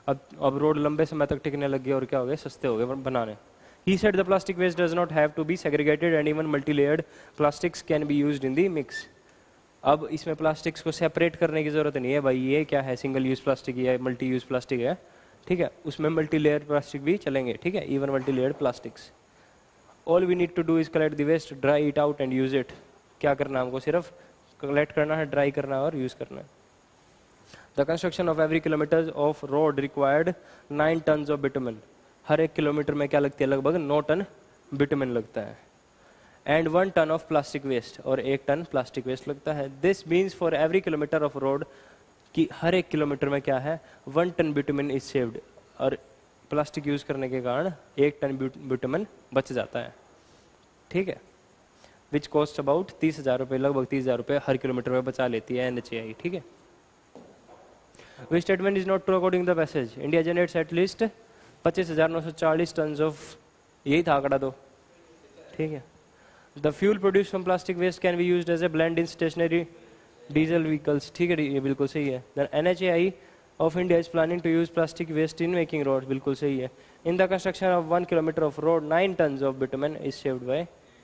अब रोड लंबे समय तक टिकने लग गए और क्या हो गए, सस्ते हो गए बनाने. He said the plastic waste does not have to be segregated and even multi-layered plastics can be used in the mix. अब इसमें प्लास्टिक्स को सेपरेट करने की ज़रूरत नहीं है भाई, ये क्या है सिंगल यूज़ प्लास्टिक या मल्टी यूज़ प्लास्टिक है, ठीक है, उसमें मल्टी लेयर प्लास्टिक भी चलेंगे, ठीक है, even multi layered plastics. All we need to do is collect the waste, dry it out and use it. क्या करना है हमको, सिर्फ कलेक्ट करना है, ड्राई करना है और यूज़ करना है. The construction of every kilometre of road required 9 tons of bitumen. हर एक किलोमीटर में क्या लगती है, लगभग 9 टन बिटुमेन लगता है. And 1 ton of plastic waste, और 1 टन प्लास्टिक वेस्ट लगता है. This means for every kilometre of road, कि हर एक किलोमीटर में क्या है, 1 टन बिटुमेन इज सेव्ड. और प्लास्टिक यूज करने के कारण 1 टन बिटुमेन बच जाता है, ठीक है, विच कॉस्ट अबाउट 30,000 रुपये, लगभग 30,000 रुपये हर किलोमीटर में बचा लेती है NHAI, ठीक है. Which statement is not true according the passage. India generates at least 25,940 ton of, यही था आंकड़ा तो, ठीक है. The fuel produce from plastic waste can be used as a blend in stationary diesel vehicles, ठीक है, ये बिल्कुल सही है. The NHAI of India is planning to use plastic waste in making road, बिल्कुल सही है. In the construction of 1 kilometre of road 9 ton of bitumen is saved by,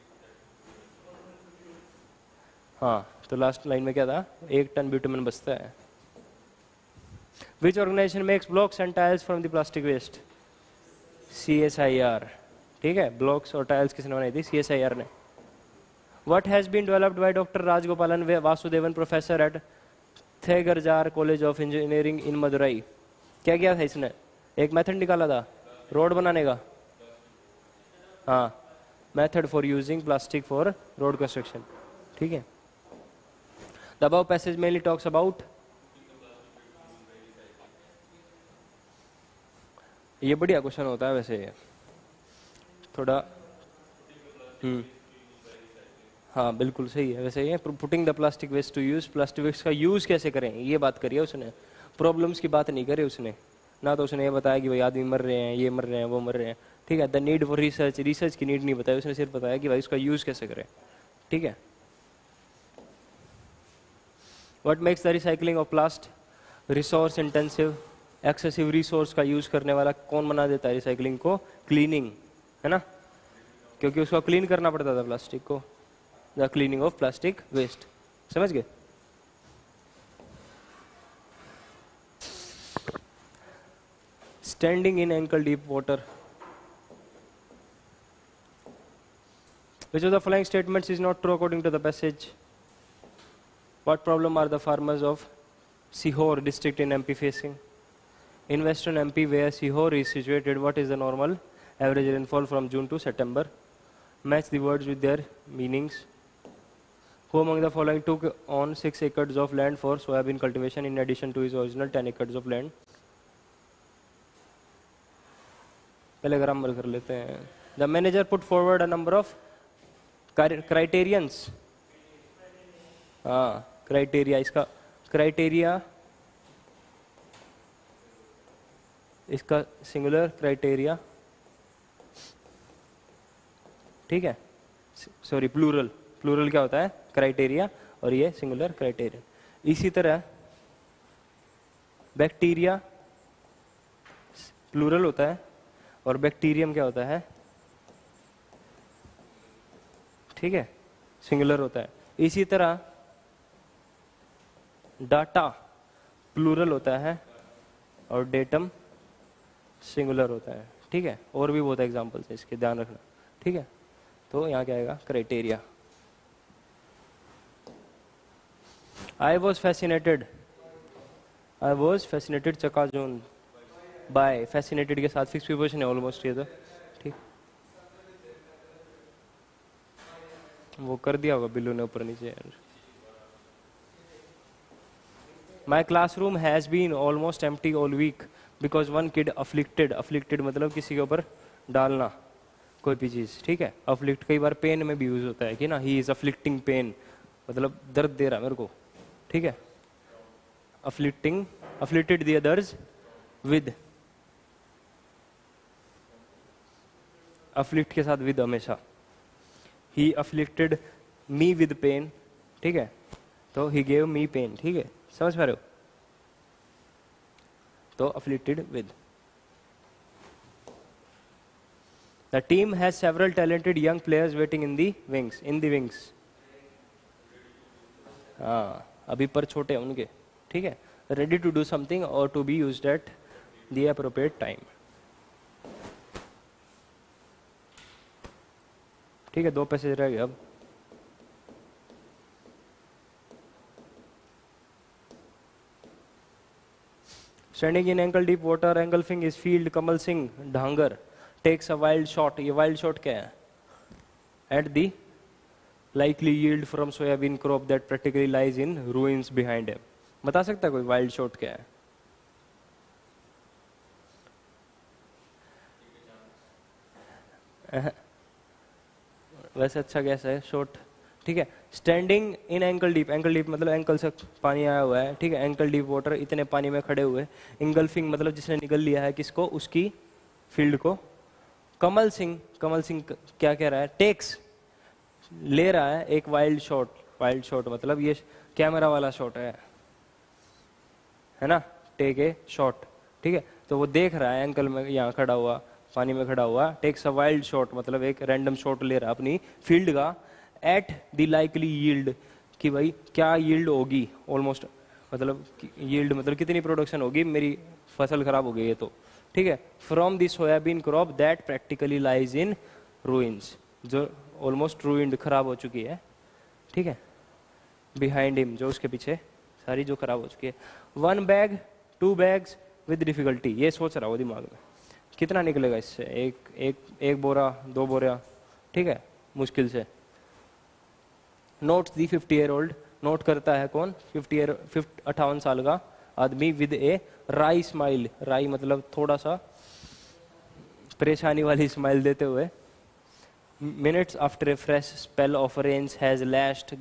हाँ, तो लास्ट लाइन में क्या था, 1 टन बिटुमेन बचता है. Which organisation makes blocks and tiles from the plastic waste. CSIR, ठीक है, ब्लॉक्स और टाइल्स किसने बनाई थी, CSIR ने. What has been developed by Dr. Rajgopalan Vasudevan, professor at Thegarjar College of Engineering in Madurai. क्या किया था इसने, एक मेथड निकाला था रोड बनाने का, हाँ, method for using plastic for road construction, ठीक है. The above passage mainly talks about, ये बढ़िया क्वेश्चन होता है वैसे, थोड़ा हाँ बिल्कुल सही है वैसे. ये putting the plastic waste to use, plastic waste का यूज़ कैसे करें ये बात करिए उसने, प्रॉब्लम्स की बात नहीं करी उसने. ना तो उसने ये बताया कि भाई आदमी मर रहे हैं, ये मर रहे हैं, वो मर रहे हैं, ठीक है. The need for research, research की नीड नहीं बताई उसने, सिर्फ बताया कि भाई उसका यूज़ कैसे करें, ठीक है. What makes the recycling of plastic resource intensive. Excessive resource का यूज़ करने वाला कौन बना देता है रिसाइकलिंग को, क्लीनिंग, है ना, क्योंकि उसको क्लीन करना पड़ता था प्लास्टिक को. The cleaning of plastic waste, समझ गए. Standing in ankle deep water. Which of the following statements is not true according to the passage. What problem are the farmers of Sihor district in MP facing? In western MP where Sihor is situated, what is the normal average rainfall from June to September? Match the words with their meanings. Who among the following took on 6 acres of land for soybean cultivation in addition to his original 10 acres of land? पहले grammar कर लेते हैं. The manager put forward a number of criterions. हाँ, criteria, इसका criteria, इसका singular criteria, ठीक है, sorry plural, plural क्या होता है, क्राइटेरिया, और ये सिंगुलर क्राइटेरिया. इसी तरह बैक्टीरिया प्लूरल होता है और बैक्टीरियम क्या होता है, ठीक है, सिंगुलर होता है. इसी तरह डाटा प्लूरल होता है और डेटम सिंगुलर होता है, ठीक है. और भी बहुत एग्जांपल्स है इसके, ध्यान रखना, ठीक है. तो यहाँ क्या आएगा, क्राइटेरिया. आई वॉज फैसिनेटेड चकाजोन बाय, फैसिनेटेड के साथ फिक्स प्रीपोजिशन है ऑलमोस्ट, ये तो ठीक, वो कर दिया होगा बिल्लू ने ऊपर नीचे. My classroom has been almost empty all week because one kid afflicted मतलब किसी के ऊपर डालना कोई भी चीज़, ठीक है. afflict कई बार पेन में भी यूज होता है कि ना, he is afflicting pain मतलब दर्द दे रहा मेरे को, ठीक है. afflicted the others with, afflict के साथ with हमेशा. he afflicted me with pain, ठीक है, तो he gave me pain, ठीक है, समझ पा रहे हो. तो afflicted with. The team has several talented young players waiting in the wings. In the wings. हाँ, अभी पर छोटे हैं उनके, ठीक है. Ready to do something or to be used at the appropriate time. ठीक है, 2 पैसेज रह गए अब. Standing in ankle deep water, engulfing his field, Kamal Singh Dhangar takes a wild shot. ये wild shot क्या है? At the likely yield from soybean crop that practically lies in ruins behind him. बता सकता है कोई wild shot क्या है? वैसे अच्छा कैसा है शॉट, ठीक है. स्टैंडिंग इन एंकल डीप मतलब एंकल से पानी आया हुआ है, ठीक है. एंकल डीप वाटर, इतने पानी में खड़े हुए. इंगल्फिंग मतलब जिसने निगल लिया है किसको, उसकी फील्ड को. कमल सिंह क्या कह रहा है, टेक्स ले रहा है एक वाइल्ड शॉट मतलब ये कैमरा वाला शॉट है ना, टेक ए शॉट, ठीक है. तो वो देख रहा है एंकल में यहाँ खड़ा हुआ, पानी में खड़ा हुआ. टेक्स अ वाइल्ड शॉट मतलब एक रैंडम शॉट ले रहा अपनी फील्ड का. एट द लाइकली यील्ड कि भाई क्या यील्ड होगी, ऑलमोस्ट मतलब यील्ड मतलब कितनी प्रोडक्शन होगी, मेरी फसल खराब हो गई है तो, ठीक है. From the soybean crop that practically lies in ruins, जो ऑलमोस्ट रूइंड खराब हो चुकी है, ठीक है. बिहाइंड हिम जो उसके पीछे सारी जो खराब हो चुकी है. 1 बैग 2 बैग्स विद डिफिकल्टी, ये सोच रहा हो दिमाग में कितना निकलेगा इससे, एक बोरा 2 बोरा, ठीक है, मुश्किल से. नोट्स दी 50-year-old, नोट करता है कौन, 58 साल का आदमी. विद ए राई स्माइल, राई मतलब थोड़ा सा परेशानी वाली स्माइल देते हुए. Minutes after a fresh spell of rains has lashed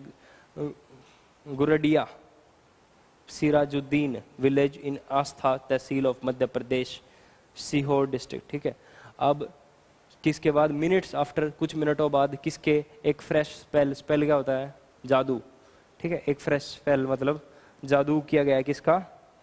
Gurdia Sirajuddin village in Astha tehsil of Madhya Pradesh Sehore district, ठीक है. अब किसके बाद, मिनट्स आफ्टर कुछ मिनटों बाद, किसके, एक फ्रेश स्पेल क्या होता है, जादू, ठीक है. एक फ्रेश स्पेल मतलब जादू किया गया है किसका,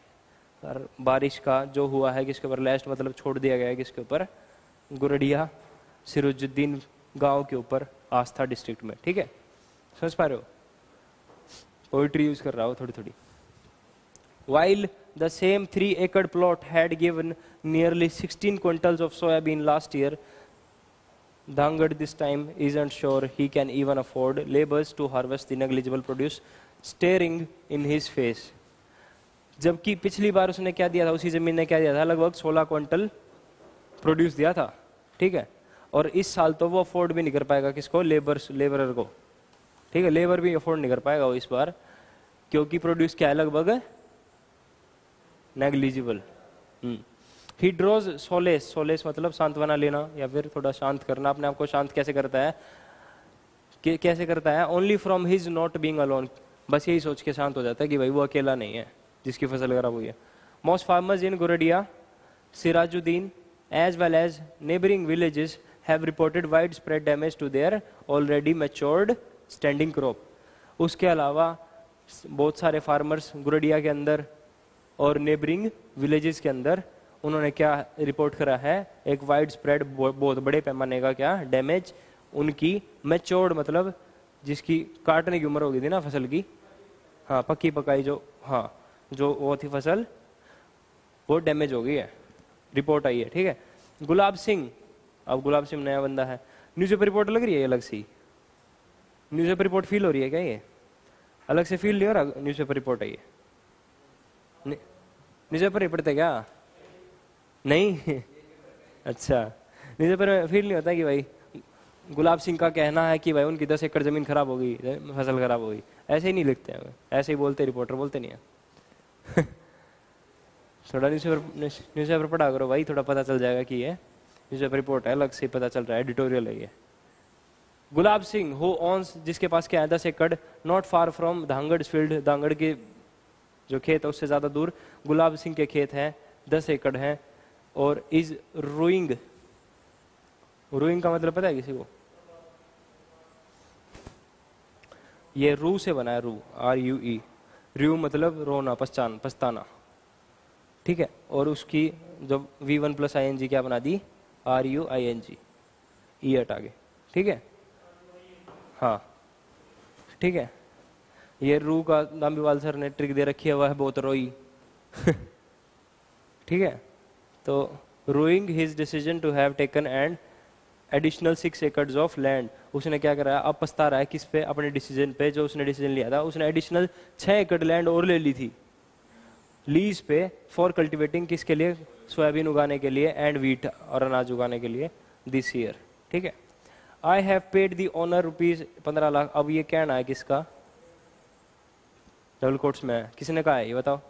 बारिश का जो हुआ है किसके ऊपर, लास्ट मतलब छोड़ दिया गया है किसके ऊपर, गुरडिया सिराजुद्दीन गांव के ऊपर आस्था डिस्ट्रिक्ट में, ठीक है. समझ पा रहे हो, पोइट्री यूज कर रहा हो थोड़ी थोड़ी. While the same 3-acre plot had given nearly 16 quintals of soybean last year, Dhangar this time isn't sure he can even afford laborers to harvest the negligible produce, staring in his face. जबकि पिछली बार उसने क्या दिया था, उसी जमीन ने क्या दिया था, लगभग 16 क्विंटल प्रोड्यूस दिया था, ठीक है. और इस साल तो वो अफोर्ड भी नहीं कर पाएगा किसको, लेबरर को, ठीक है. लेबर भी अफोर्ड नहीं कर पाएगा वो इस बार, क्योंकि प्रोड्यूस क्या है लगभग नेग्लिजिबल. ही ड्रॉज सोलेस मतलब सांत्वना लेना या फिर थोड़ा शांत करना, अपने आप को शांत कैसे करता है, कैसे करता है, only from his not being alone, बस यही सोच के शांत हो जाता है कि भाई वो अकेला नहीं है जिसकी फसल खराब हुई है. Most farmers in Gurdia Sirajuddin as well as neighbouring villages have reported wide spread damage to their already matured standing crop. उसके अलावा बहुत सारे फार्मर्स गुरडिया के अंदर और नेबरिंग विलेजेस के अंदर उन्होंने क्या रिपोर्ट करा है, एक वाइड स्प्रेड बहुत बड़े पैमाने का क्या डैमेज, उनकी मैच्योर्ड मतलब जिसकी काटने की उम्र हो गई थी ना फसल की, हाँ पक्की पकाई जो, हाँ जो वो थी फसल, वो डैमेज हो गई है, रिपोर्ट आई है, ठीक है. गुलाब सिंह, अब गुलाब सिंह नया बंदा है, न्यूज़पेपर रिपोर्ट लग रही है अलग सी, न्यूज़पेपर रिपोर्ट फील हो रही है क्या, ये अलग से फील नहीं हो रहा, न्यूज़पेपर रिपोर्ट आई है, न्यूज़पेपर पढ़ते क्या नहीं अच्छा, न्यूज़पेपर फील नहीं होता कि भाई गुलाब सिंह का कहना है कि भाई उनकी 10 एकड़ जमीन खराब हो गई, फसल खराब हो गई, ऐसे ही नहीं लिखते हैं, ऐसे ही बोलते रिपोर्टर, बोलते नहीं है. थोड़ा न्यूज़पेपर पढ़ा करो भाई, थोड़ा पता चल जाएगा कि ये न्यूज़पेपर रिपोर्ट है, अलग से पता चल रहा है, एडिटोरियल है ये. गुलाब सिंह हु ओन्स, जिसके पास क्या है 10 एकड़, not far from Dhangar field, Dhangar के जो खेत है उससे ज्यादा दूर गुलाब सिंह के खेत हैं, 10 एकड़ हैं. और इज रूइंग, रूइंग का मतलब पता है किसी को, ये रू से बना है, रू RUE, रू मतलब रोना, पछताना, ठीक है, और उसकी जब V1 प्लस ING क्या बना दी, RUING, ई हटा के, ठीक है। हाँ ठीक है, ये रू का नाम्बीवाल सर ने ट्रिक दे रखी है, वह है बहुत रोई। ठीक है, तो ruing his decision to have taken and additional 6 ekad of land, उसने क्या करा, अब पछता रहा है किस पे, अपने डिसीजन पे, जो उसने डिसीजन लिया था, उसने एडिशनल 6 एकड़ लैंड और ले ली थी लीज पे, फॉर कल्टिवेटिंग, किसके लिए, सोयाबीन उगाने के लिए, एंड वीट, और अनाज उगाने के लिए, दिस ईयर। ठीक है, I have paid the owner rupees 15 lakh. अब ये कहना है किसका, डबल कोट्स में है, किसने कहा है ये बताओ।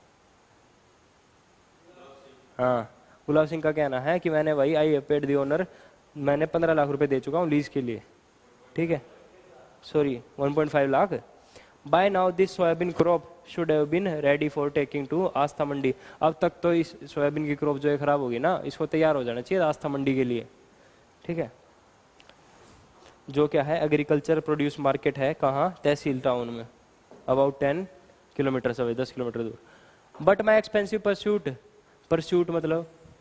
हाँ, गुलाब सिंह का कहना है कि मैंने भाई, I have paid the owner, मैंने 15 लाख रुपए दे चुका हूँ लीज के लिए। ठीक है, sorry 1.5 lakh. By now this soybean crop should have been ready for taking to Astha mandi. अब तक तो इस सोयाबीन की क्रॉप जो है खराब होगी ना, इसको तैयार हो जाना चाहिए आस्था मंडी के लिए। ठीक है, जो क्या है, एग्रीकल्चर प्रोड्यूस मार्केट है, कहाँ, तहसील टाउन में, अबाउट 10 किलोमीटर अवे, 10 किलोमीटर दूर। But my expensive pursuit, pursuit मतलब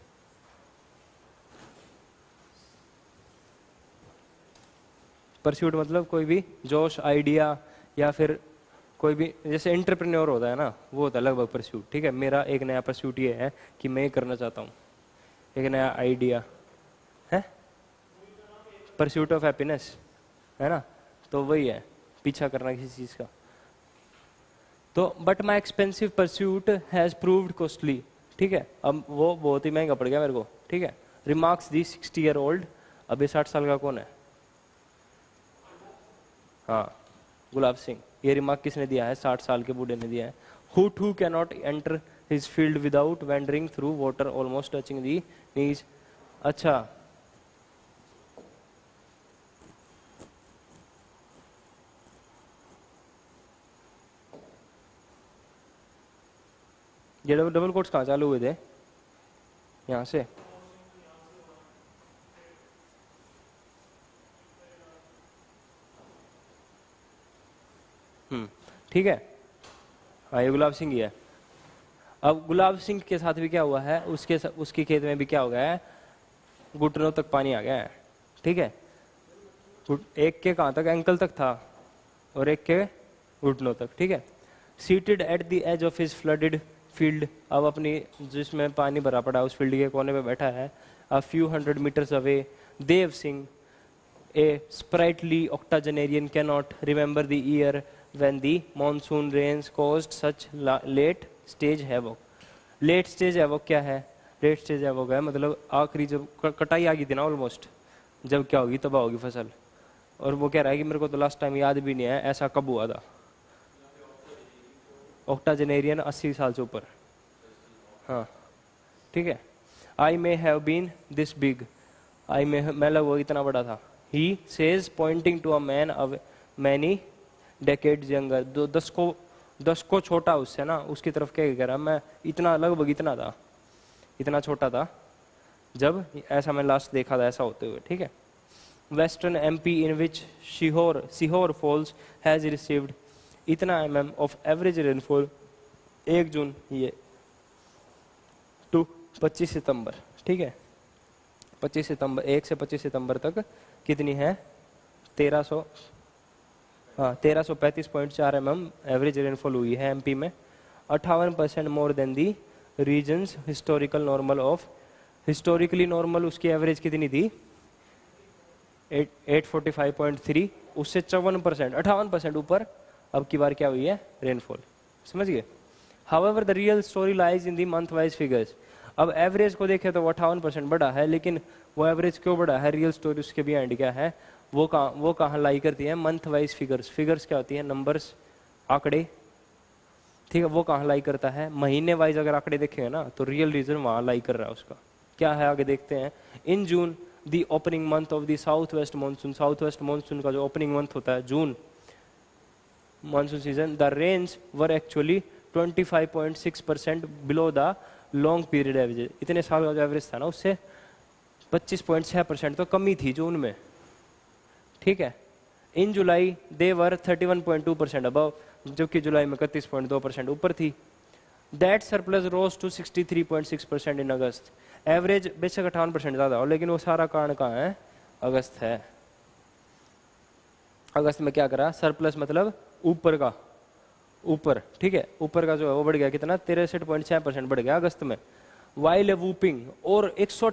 परस्यूट मतलब कोई भी जोश, आइडिया, या फिर कोई भी जैसे एंटरप्रेन्योर होता है ना, वो होता है लगभग परस्यूट। ठीक है, मेरा एक नया परस्यूट ये है कि मैं ये करना चाहता हूँ, एक नया आइडिया है, परस्यूट ऑफ हैप्पीनेस, है ना, तो वही है पीछा करना किसी चीज का। तो but my expensive pursuit has proved costly. ठीक है, अब वो बहुत ही महंगा पड़ गया मेरे को। ठीक है, रिमार्क्स दी 60 ईयर ओल्ड, अब ये 60 साल का कौन है, हाँ गुलाब सिंह। ये रिमार्क किसने दिया है, 60 साल के बूढ़े ने दिया है। Who too can not enter his field without wandering through water almost touching the knees. अच्छा, ये डबल कोट्स कहाँ चालू हुए थे, यहाँ से। ठीक है, हाँ ये गुलाब सिंह ही है। अब गुलाब सिंह के साथ भी क्या हुआ है, उसकी खेत में भी क्या हो गया है, घुटनों तक पानी आ गया है। ठीक है, एक के कहाँ तक, एंकल तक था, और एक के घुटनों तक। ठीक है, seated at the edge of his flooded field, अब अपनी जिसमें पानी भरा पड़ा उस फील्ड के कोने पे बैठा है। A few 100 metres away Dev Singh, a sprightly octogenarian, can not remember the year when the monsoon rains caused such late stage havoc। Late stage havoc क्या है, लेट स्टेज हैवॉक है मतलब आखिरी जब कटाई आ गई थी ना ऑलमोस्ट, जब क्या होगी, तबाह होगी फसल। और वो कह रहा है कि मेरे को तो लास्ट टाइम याद भी नहीं है ऐसा कब हुआ था। ऑक्टाजेनेरियन 80 साल से ऊपर, हाँ ठीक है। I may have been this big, I may, मैं लगभग इतना बड़ा था। He says pointing to a man of many decades younger, 10 को छोटा उससे ना, उसकी तरफ क्या कह रहा, मैं इतना लगभग इतना था, इतना छोटा था जब ऐसा मैं लास्ट देखा था ऐसा होते हुए। ठीक है, western MP in which Sehore falls has received इतना mm of average rainfall 1 June ये टू 25 सितंबर। ठीक है, 25 सितंबर 1 से 25 सितंबर तक कितनी है, 1335.4 mm एवरेज रेनफॉल हुई है MP में। 58% more than the regions historical normal of, historically normal उसकी एवरेज कितनी थी, 845.3, उससे 54%, 58% ऊपर अब की बार क्या हुई है रेनफॉल, समझ गए। However the real story lies in the month wise figures. अब एवरेज को देखें तो वो 58% बढ़ा है, लेकिन वो एवरेज क्यों बढ़ा है, रियल स्टोरी उसके बिहाइंड क्या है, वो कहाँ लाई करती है, मंथ वाइज फिगर्स। फिगर्स क्या होती है, नंबर्स, आंकड़े। ठीक है, वो कहाँ लाई करता है, महीने वाइज अगर आंकड़े देखेंगे ना तो रियल रीजन वहाँ लाई कर रहा है उसका। क्या है आगे देखते हैं। In June the opening month of the south west monsoon, south west monsoon का जो ओपनिंग मंथ होता है जून monsoon season, the rains were actually 25.6% below the long period average. इतने साल का जो एवरेज था ना उससे 25.6% तो कमी थी जून में। ठीक है, in July they were 31.2% above, जो कि जुलाई में 31.2% ऊपर थी। That surplus rose to 63.6% in August. Average बेशक 58% ज़्यादा हो, लेकिन वो सारा कारण कहाँ है? अगस्त है। अगस्त में क्या करा? सरप्लस मतलब ऊपर का, ऊपर, ठीक है, ऊपर का जो है वो बढ़ गया कितना? 63.6% बढ़ गया अगस्त में। वाइल वूपिंग, और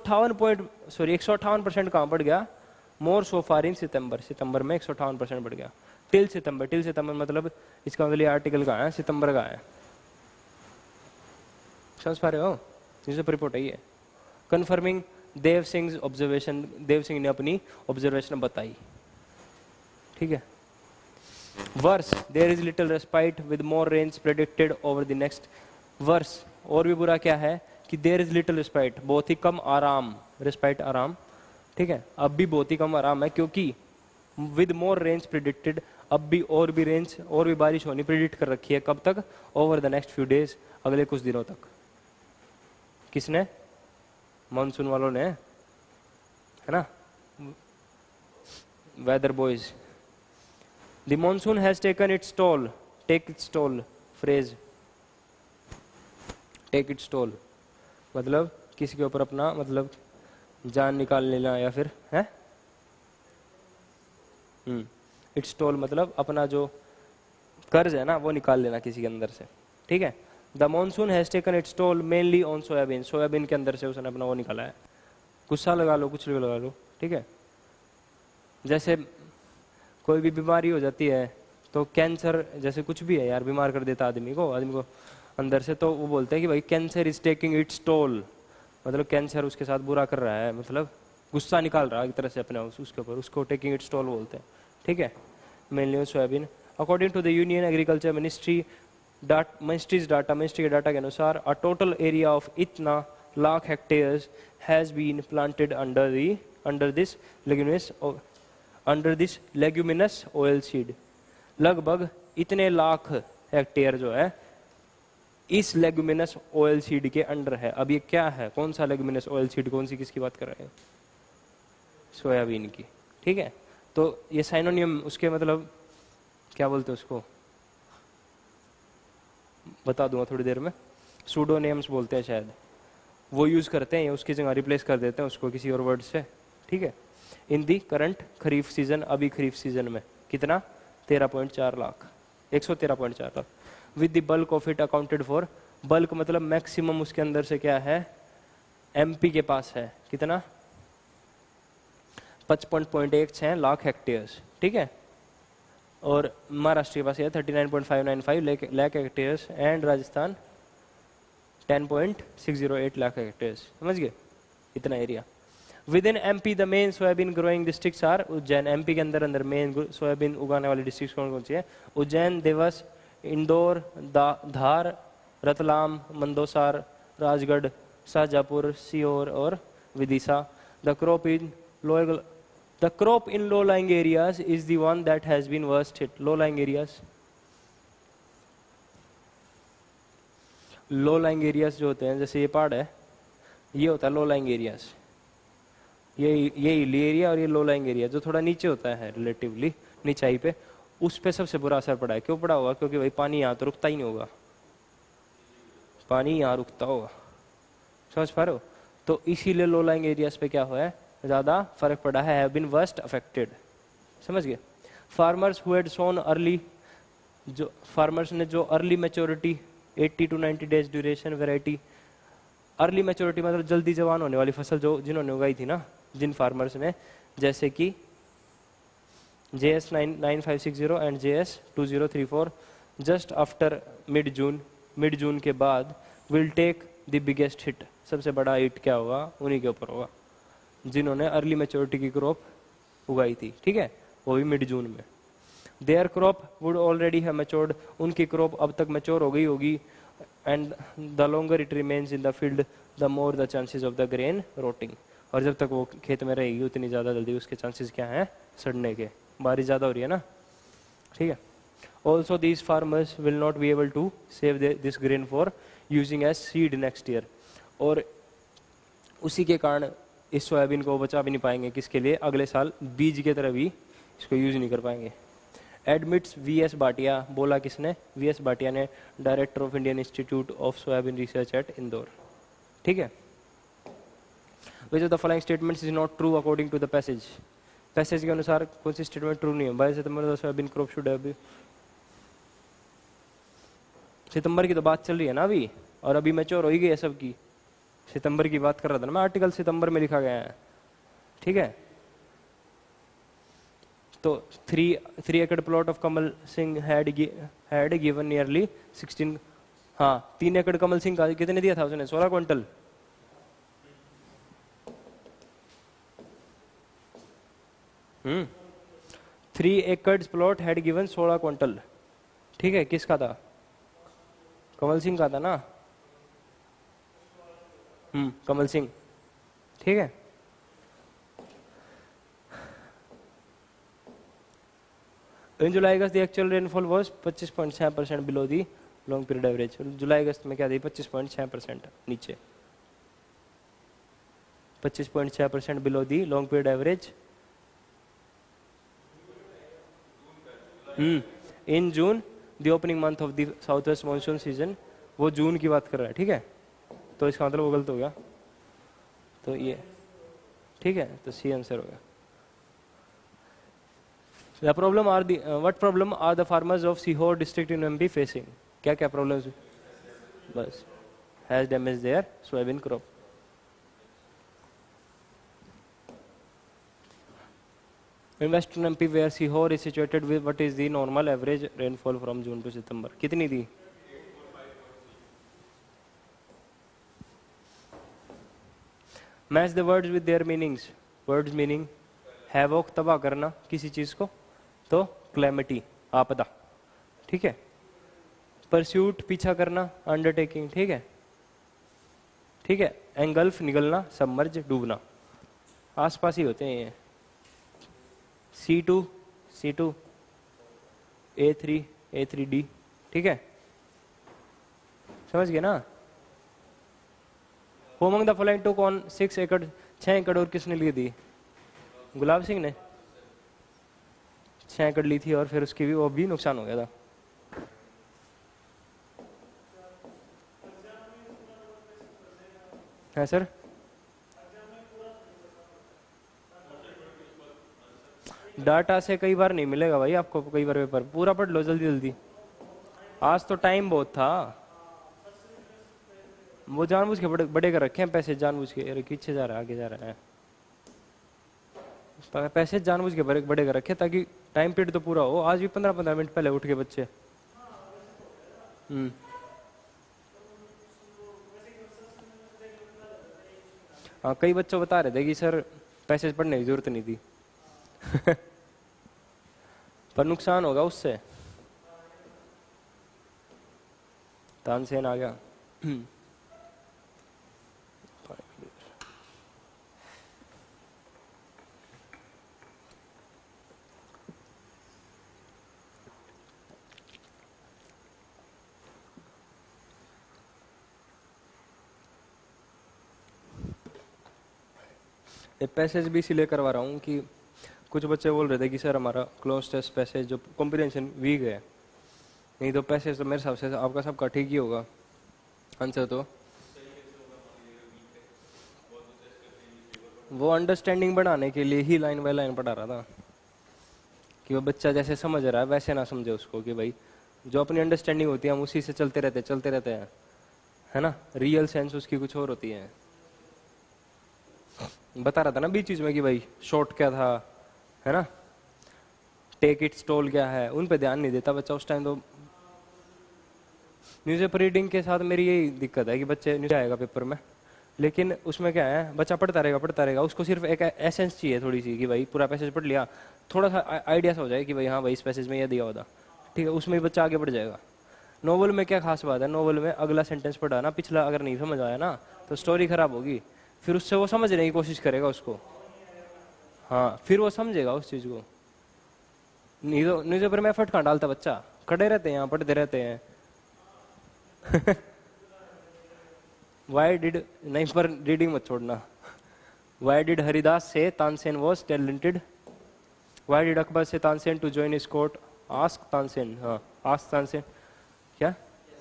158% कहाँ बढ़ गया? मोर सो फार इन सितंबर। सितंबर में 158% बढ़ गया। टिल सितंबर, टिल सितंबर मतलब इसका मतलब आर्टिकल कहाँ है? सितंबर का है। समझ पा रहे हो? न्यूज़पेपर रिपोर्ट है ये। कन्फर्मिंग देव सिंह ऑब्जर्वेशन, देव सिंह ने अपनी ऑब्जर्वेशन बताई, ठीक है। Worse, there is little respite with more rains predicted over the next. Worse, और भी बुरा क्या है कि देयर इज लिटिल रेस्पाइट, बहुत ही कम आराम, रेस्पाइट आराम, ठीक है, अब भी बहुत ही कम आराम है, क्योंकि विद मोर रेंज प्रिडिक्टेड, अब भी और भी रेंज और भी बारिश होनी प्रिडिक्ट कर रखी है। कब तक? Over the next few days, अगले कुछ दिनों तक। किसने? मानसून वालों ने, है ना, weather boys. The monsoon has taken its toll, take its toll phrase, take its toll मतलब किसी के ऊपर अपना मतलब जान निकाल लेना, या फिर है इट्स टोल मतलब अपना जो कर्ज है ना वो निकाल लेना किसी के अंदर से, ठीक है। The monsoon has taken its toll mainly on soybean, soybean के अंदर से उसने अपना वो निकाला है। गुस्सा लगा लो, कुछ भी लगा लो, ठीक है। जैसे कोई भी बीमारी हो जाती है तो कैंसर जैसे कुछ भी है यार, बीमार कर देता आदमी को अंदर से, तो वो बोलते हैं कि भाई cancer is taking its toll, मतलब कैंसर उसके साथ बुरा कर रहा है, मतलब गुस्सा निकाल रहा है एक तरह से अपने उसके ऊपर, उसको टेकिंग इट्स टोल बोलते हैं, ठीक है। Mainly soybean. According to the union agriculture ministry ministry's data, ministry के डाटा के अनुसार अ टोटल एरिया ऑफ इतना lakh hectares has been planted under this leguminous oil seed. लगभग इतने लाख हेक्टेयर जो है इस लेग्यूमिनस ऑयल सीड के अंडर है। अब ये क्या है? कौन सा लेग्यूमिनस ऑयल सीड? कौन सी, किसकी बात कर रहे हैं? सोयाबीन की, ठीक है। तो ये साइनोनियम, उसके मतलब क्या बोलते हैं उसको, बता दूंगा थोड़ी देर में। सूडोनेम्स बोलते हैं शायद, वो यूज करते हैं, उसकी जगह रिप्लेस कर देते हैं उसको किसी और वर्ड से, ठीक है। इन दी करंट खरीफ सीजन, अभी खरीफ सीजन में कितना? 13.4 lakh, 113.4 lakh. With the bulk of it accounted for, bulk मतलब मैक्सिमम उसके अंदर से क्या है? एमपी के पास है कितना? 55.16 लाख हेक्टेयर्स, ठीक है। और महाराष्ट्र के पास है 39.595 lakh hectares, and Rajasthan 10.608 lakh hectares. समझ गए? इतना area. With in MP the main soybean growing districts are Ujjain. MP के अंदर अंदर मेन सोयाबीन उगाने वाले डिस्ट्रिक्ट कौन कौन सी है? उज्जैन, देवास, इंदौर, धार, रतलाम, मंदसौर, राजगढ़, शाहजहाँपुर, सीहोर और Vidisha. The crop in low-lying areas is the one that has been worst hit. Low-lying areas, low-lying areas जो होते हैं, जैसे ये पहाड़ है, ये होता है low-lying areas, ये हिली एरिया और ये low-lying एरिया जो थोड़ा नीचे होता है रिलेटिवली, नीचाई पे, उस पे सबसे बुरा असर पड़ा है। क्यों पड़ा होगा? क्योंकि भाई पानी यहाँ तो रुकता ही नहीं होगा, पानी यहाँ रुकता होगा, समझ पा रहे हो? तो इसीलिए low-lying areas पे क्या हुआ है? ज़्यादा फर्क पड़ा है, हैव बीन वर्स्ट अफेक्टेड। समझ गए? Farmers who had sown early, जो फार्मर्स ने जो early maturity 80 to 90 days duration variety, early maturity मतलब जल्दी जवान होने वाली फसल जो जिन्होंने उगाई थी ना, जिन फार्मर्स ने, जैसे कि JS 9560 and JS 2034, just after mid June के बाद will take the biggest hit. सबसे बड़ा हिट क्या होगा? उन्हीं के ऊपर होगा जिन्होंने अर्ली मैच्योरिटी की क्रॉप उगाई थी, ठीक है, वो भी मिड जून में। There crop would already have matured, उनकी क्रॉप अब तक मैच्योर हो गई होगी, and the longer it remains in the field the more the chances of the grain rotting. और जब तक वो खेत में रहेगी उतनी ज़्यादा जल्दी उसके चांसेस क्या हैं? सड़ने के। बारिश ज़्यादा हो रही है ना, ठीक है। Also these farmers will not be able to save this grain for using as seed next year, और उसी के कारण इस सोयाबीन को बचा भी नहीं पाएंगे, किसके लिए? अगले साल बीज के तरह भी इसको यूज नहीं कर पाएंगे। एडमिट्स वीएस भाटिया, बोला किसने? वीएस भाटिया ने, director of Indian Institute of soybean research at Indore. ठीक है। Which of the following statements is not true according to the passage? Passage के अनुसार कौन सी स्टेटमेंट ट्रू नहीं है? 22 September soybean crop should have, सितंबर की तो बात चल रही है ना अभी, और अभी मैच्योर हो ही गई है सबकी। सितंबर की बात कर रहा था ना मैं, आर्टिकल सितंबर में लिखा गया है। ठीक है। तो 3 एकड़ plot of Kamal Singh had given nearly 16, हाँ 3 एकड़ कमल सिंह का कितने दिया था उसने? 16 क्विंटल। हम्म 3 एकड़ प्लॉट हैड गिवन 16 क्विंटल। ठीक है। किसका था? कमल सिंह का था ना। कमल सिंह। ठीक है। In July August the actual rainfall was 25.6% below the long period average. जुलाई अगस्त में क्या थी? 25.6% नीचे, 25.6% below the long period average. In June the opening month of the south west monsoon season, वो जून की बात कर रहा है। ठीक है। तो इसका मतलब वो गलत हो गया, तो ये ठीक है, तो सी आंसर हो गया। The problem are the what problem are the farmers of Sihor district in MP facing? क्या क्या problems? बस has damaged their soybean crop. In Western MP where Sihor is situated, with what is the normal average rainfall from June to September? कितनी थी? Match the words with their meanings. Words meaning havoc, तबाह करना किसी चीज को, तो calamity, आपदा। ठीक है। परस्यूट, पीछा करना, अंडरटेकिंग। ठीक है। ठीक है। एंगल्फ, निगलना, सबमर्ज, डूबना, आसपास ही होते हैं ये। C2, A3D। ठीक है। समझ गए ना? Among the following took on 6 एकड़, 6 एकड़ और किसने ली थी? गुलाब सिंह ने 6 एकड़ ली थी, और फिर उसकी भी वो भी नुकसान हो गया था। है सर? डाटा से कई बार नहीं मिलेगा भाई आपको, कई बार पेपर पूरा पढ़ लो जल्दी जल्दी। आज तो टाइम बहुत था। वो जानबूझ के बड़े कर रखे हैं पैसे, जानबूझ के। अरे पीछे जा रहा है, आगे जा रहा है। पैसे जानबूझ के बड़े कर रखे ताकि टाइम पीरियड तो पूरा हो। आज भी 15-15 मिनट पहले उठ के बच्चे। हाँ, कई बच्चों बता रहे थे कि सर पैसे पढ़ने की जरूरत नहीं थी। पर नुकसान होगा उससे। तानसेन आ गया। पैसेज भी इसीलिए करवा रहा हूँ कि कुछ बच्चे बोल रहे थे कि सर हमारा क्लोज टेस्ट पैसेज जो कॉम्प्रिहेंशन वीक है। नहीं तो पैसेज तो मेरे हिसाब से आपका सबका ठीक ही होगा आंसर। तो वो अंडरस्टैंडिंग बढ़ाने के लिए ही लाइन बाय लाइन पढ़ा रहा था कि वो बच्चा जैसे समझ रहा है वैसे ना समझे उसको, कि भाई जो अपनी अंडरस्टैंडिंग होती है हम उसी से चलते रहते हैं, है ना। रियल सेंस उसकी कुछ और होती है। बता रहा था ना बीच में कि भाई शॉर्ट क्या था, है ना, टेक इट स्टॉल क्या है, उन पे ध्यान नहीं देता बच्चा उस टाइम। तो न्यूज़पेपर रीडिंग के साथ मेरी यही दिक्कत है कि बच्चे न्यूज़ आएगा पेपर में, लेकिन उसमें क्या है बच्चा पढ़ता रहेगा। उसको सिर्फ एक एसेंस चाहिए थोड़ी सी कि भाई पूरा पैसेज पढ़ लिया, थोड़ा सा आइडिया सा हो जाए कि भाई हाँ भाई इस पैसेज में यह दिया होता, ठीक है, उसमें ही बच्चा आगे बढ़ जाएगा। नोवेल में क्या खास बात है, नोवेल में अगला सेंटेंस पढ़ा ना, पिछला अगर नहीं समझ आया ना तो स्टोरी खराब होगी, फिर उससे वो समझने की कोशिश करेगा उसको। हाँ, फिर वो समझेगा उस चीज़ को। न्यूज़पेपर में एफर्ट कहाँ डालता बच्चा, खड़े रहते हैं यहाँ पढ़ते रहते हैं। वाई डिड नहीं, पर रीडिंग मत छोड़ना। Y did Haridas say Tansen was talented? Why did Akbar say Tansen to join his court ask Tansen, हाँ आस्क तानसेन, क्या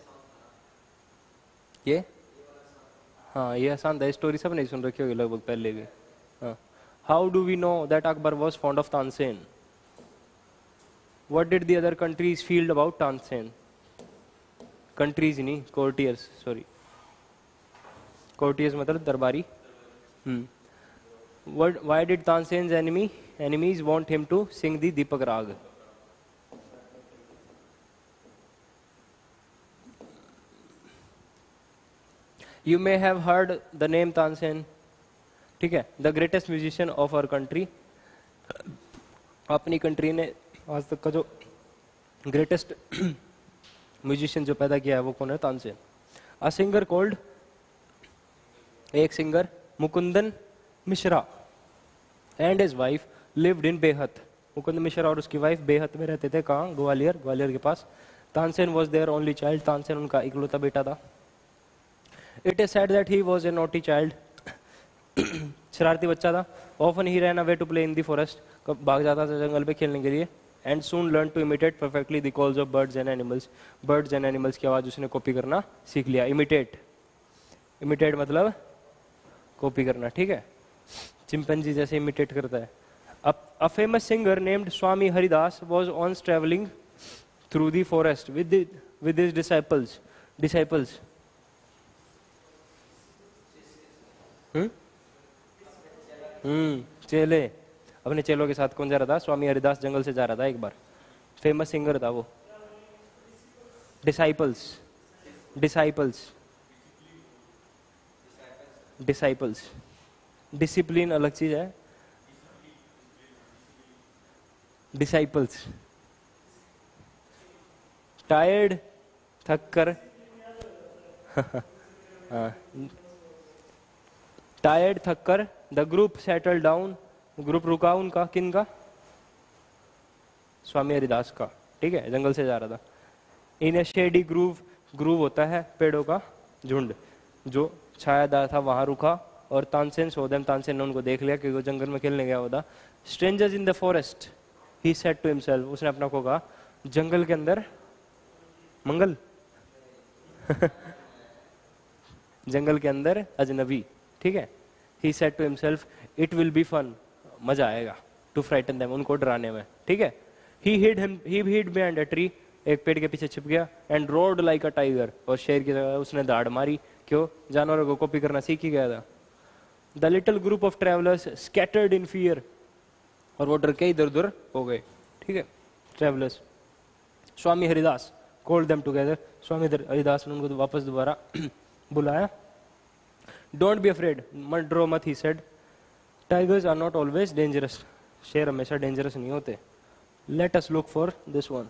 ये, हाँ ये आसान था, स्टोरी सब नहीं सुन रखी होगी लगभग पहले भी। हाँ, how do we know that Akbar was fond of Tansen? What did the other countries feel about Tansen? Countries नहीं, कोर्टियर्स, सॉरी, कोर्टियर्स मतलब दरबारी। Why did Tansen's enemies want him to sing the Deepak Rag? You may have heard the name Tansen, ठीक है, the greatest musician of our country. अपनी country ने आज तक का जो ग्रेटेस्ट म्यूजिशियन जो पैदा किया है वो कौन है? तानसेन। अ सिंगर कॉल्ड, एक singer Mukundan Mishra and his wife lived in Behat. Mukund Mishra और उसकी वाइफ बेहत में रहते थे। कहाँ? ग्वालियर, ग्वालियर के पास। Tansen was their only child, Tansen उनका इकलौता बेटा था। It is said that he was a naughty child, शरारती बच्चा था। Often he ran away to play in the forest, भाग जाता था जंगल पे खेलने के लिए। And soon learn to imitate perfectly the calls of birds and animals, birds and animals की आवाज़ उसने कॉपी करना सीख लिया। इमिटेट, इमिटेट मतलब कॉपी करना, ठीक है, चिंपैंजी जैसे इमिटेट करता है। A famous singer named Swami Haridas was once traveling through the forest with his disciples. चेले, अपने चेलों के साथ कौन जा रहा था? स्वामी हरिदास जंगल से जा रहा था एक बार। फेमस सिंगर था वो। डिसाइपल्स, डिसाइपल्स, डिसाइपल्स, डिसिप्लिन अलग चीज है। डिसाइपल्स, टायर्ड, थक कर, टायर्ड, थक कर, the group settle down, group रुका उनका, किन का? स्वामी हरिदास का, ठीक है, जंगल से जा रहा था। In a shady grove, grove होता है पेड़ों का झुंड, जो छायादार था वहां रुका। और तानसेन सो देम, तानसेन ने उनको देख लिया क्योंकि वो जंगल में खेलने गया हुआ था। Strangers in the forest, he said to himself, उसने अपना को कहा जंगल के अंदर मंगल जंगल के अंदर अजनबी, ठीक है। He said to himself it will be fun, मजा आएगा, टू फ्राइटन देम, उनको डराने में, ठीक है। He hid behind a tree, एक पेड़ के पीछे छिप गया। And roared like a tiger, और शेर की तरह उसने दाड़ मारी। क्यों? जानवरों को कॉपी करना सीख ही गया था। The little group of travellers scattered in fear, और वो डर के इधर उधर हो गए, ठीक है, travellers. Swami Haridas called them together, Swami Haridas ने उनको वापस दोबारा बुलाया। डोंट बी अफ्रेड, मत डरो मत, he said, tigers are not always dangerous, शेर हमेशा डेंजरस नहीं होते। Let us look for this one.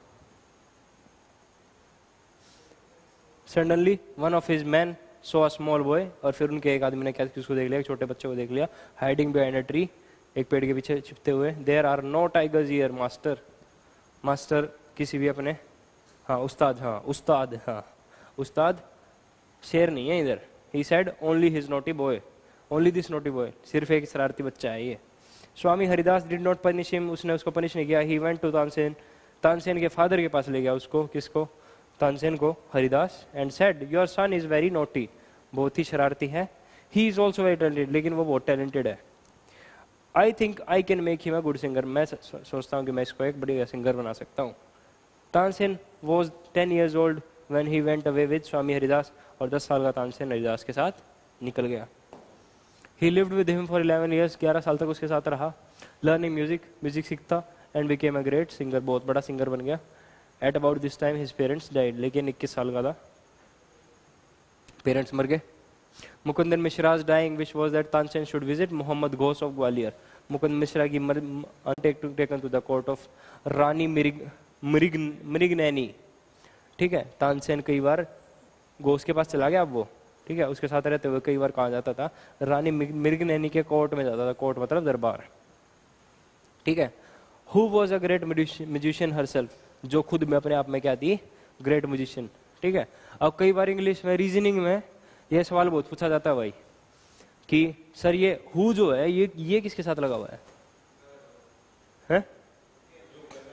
Suddenly one of his men saw a small boy, और फिर उनके एक आदमी ने क्या किसको देख लिया? एक छोटे बच्चे को देख लिया। हाइडिंग बिहाइंड अ ट्री, एक पेड़ के पीछे छिपते हुए। There are no tigers here master, master किसी भी अपने, हाँ उस्ताद, हाँ उस्ताद, हाँ उस्ताद, शेर नहीं है इधर। He said only his naughty boy, only this naughty boy, सिर्फ एक शरारती बच्चा है ये। Swami Haridas did not punish him, उसने उसको पनिश नहीं किया। He went to Tansen, Tansen के फादर के पास ले गया उसको। किसको? तानसेन को, Haridas. And said your son is very naughty, बहुत ही शरारती है। He is also very talented, लेकिन वो बहुत टैलेंटेड है। I think I can make him a good singer, मैं सोचता हूँ कि मैं इसको एक बढ़िया सिंगर बना सकता हूँ। Tansen was 10 years old when he went away with Swami Haridas, और 10 साल का तानसेन हरिदास के साथ निकल गया। He lived with him for 11 years, 11 साल तक उसके साथ रहा। Learning music, म्यूजिक सीखता, and became a great singer, बहुत बड़ा सिंगर बन गया। At about this time his parents died, लेकिन 21 साल का था, पेरेंट्स मर गए। Mukundan मिश्रा's dying wish was that Tansen should visit Mohammad Ghosh of Gwalior. Mukund Mishra की taken to the court of रानी मृगनैनी, ठीक है। तानसेन कई बार घोष के पास चला गया, अब वो, ठीक है, उसके साथ रहते हुए कई बार कहा जाता था रानी मृगनैनी के कोर्ट में जाता था। कोर्ट मतलब दरबार, ठीक है। Who was a great musician herself, जो खुद में अपने आप में क्या थी? ग्रेट म्यूजिशियन, ठीक है। अब कई बार इंग्लिश में रीजनिंग में यह सवाल बहुत पूछा जाता है भाई, कि सर ये हु जो है ये किसके साथ लगा हुआ है?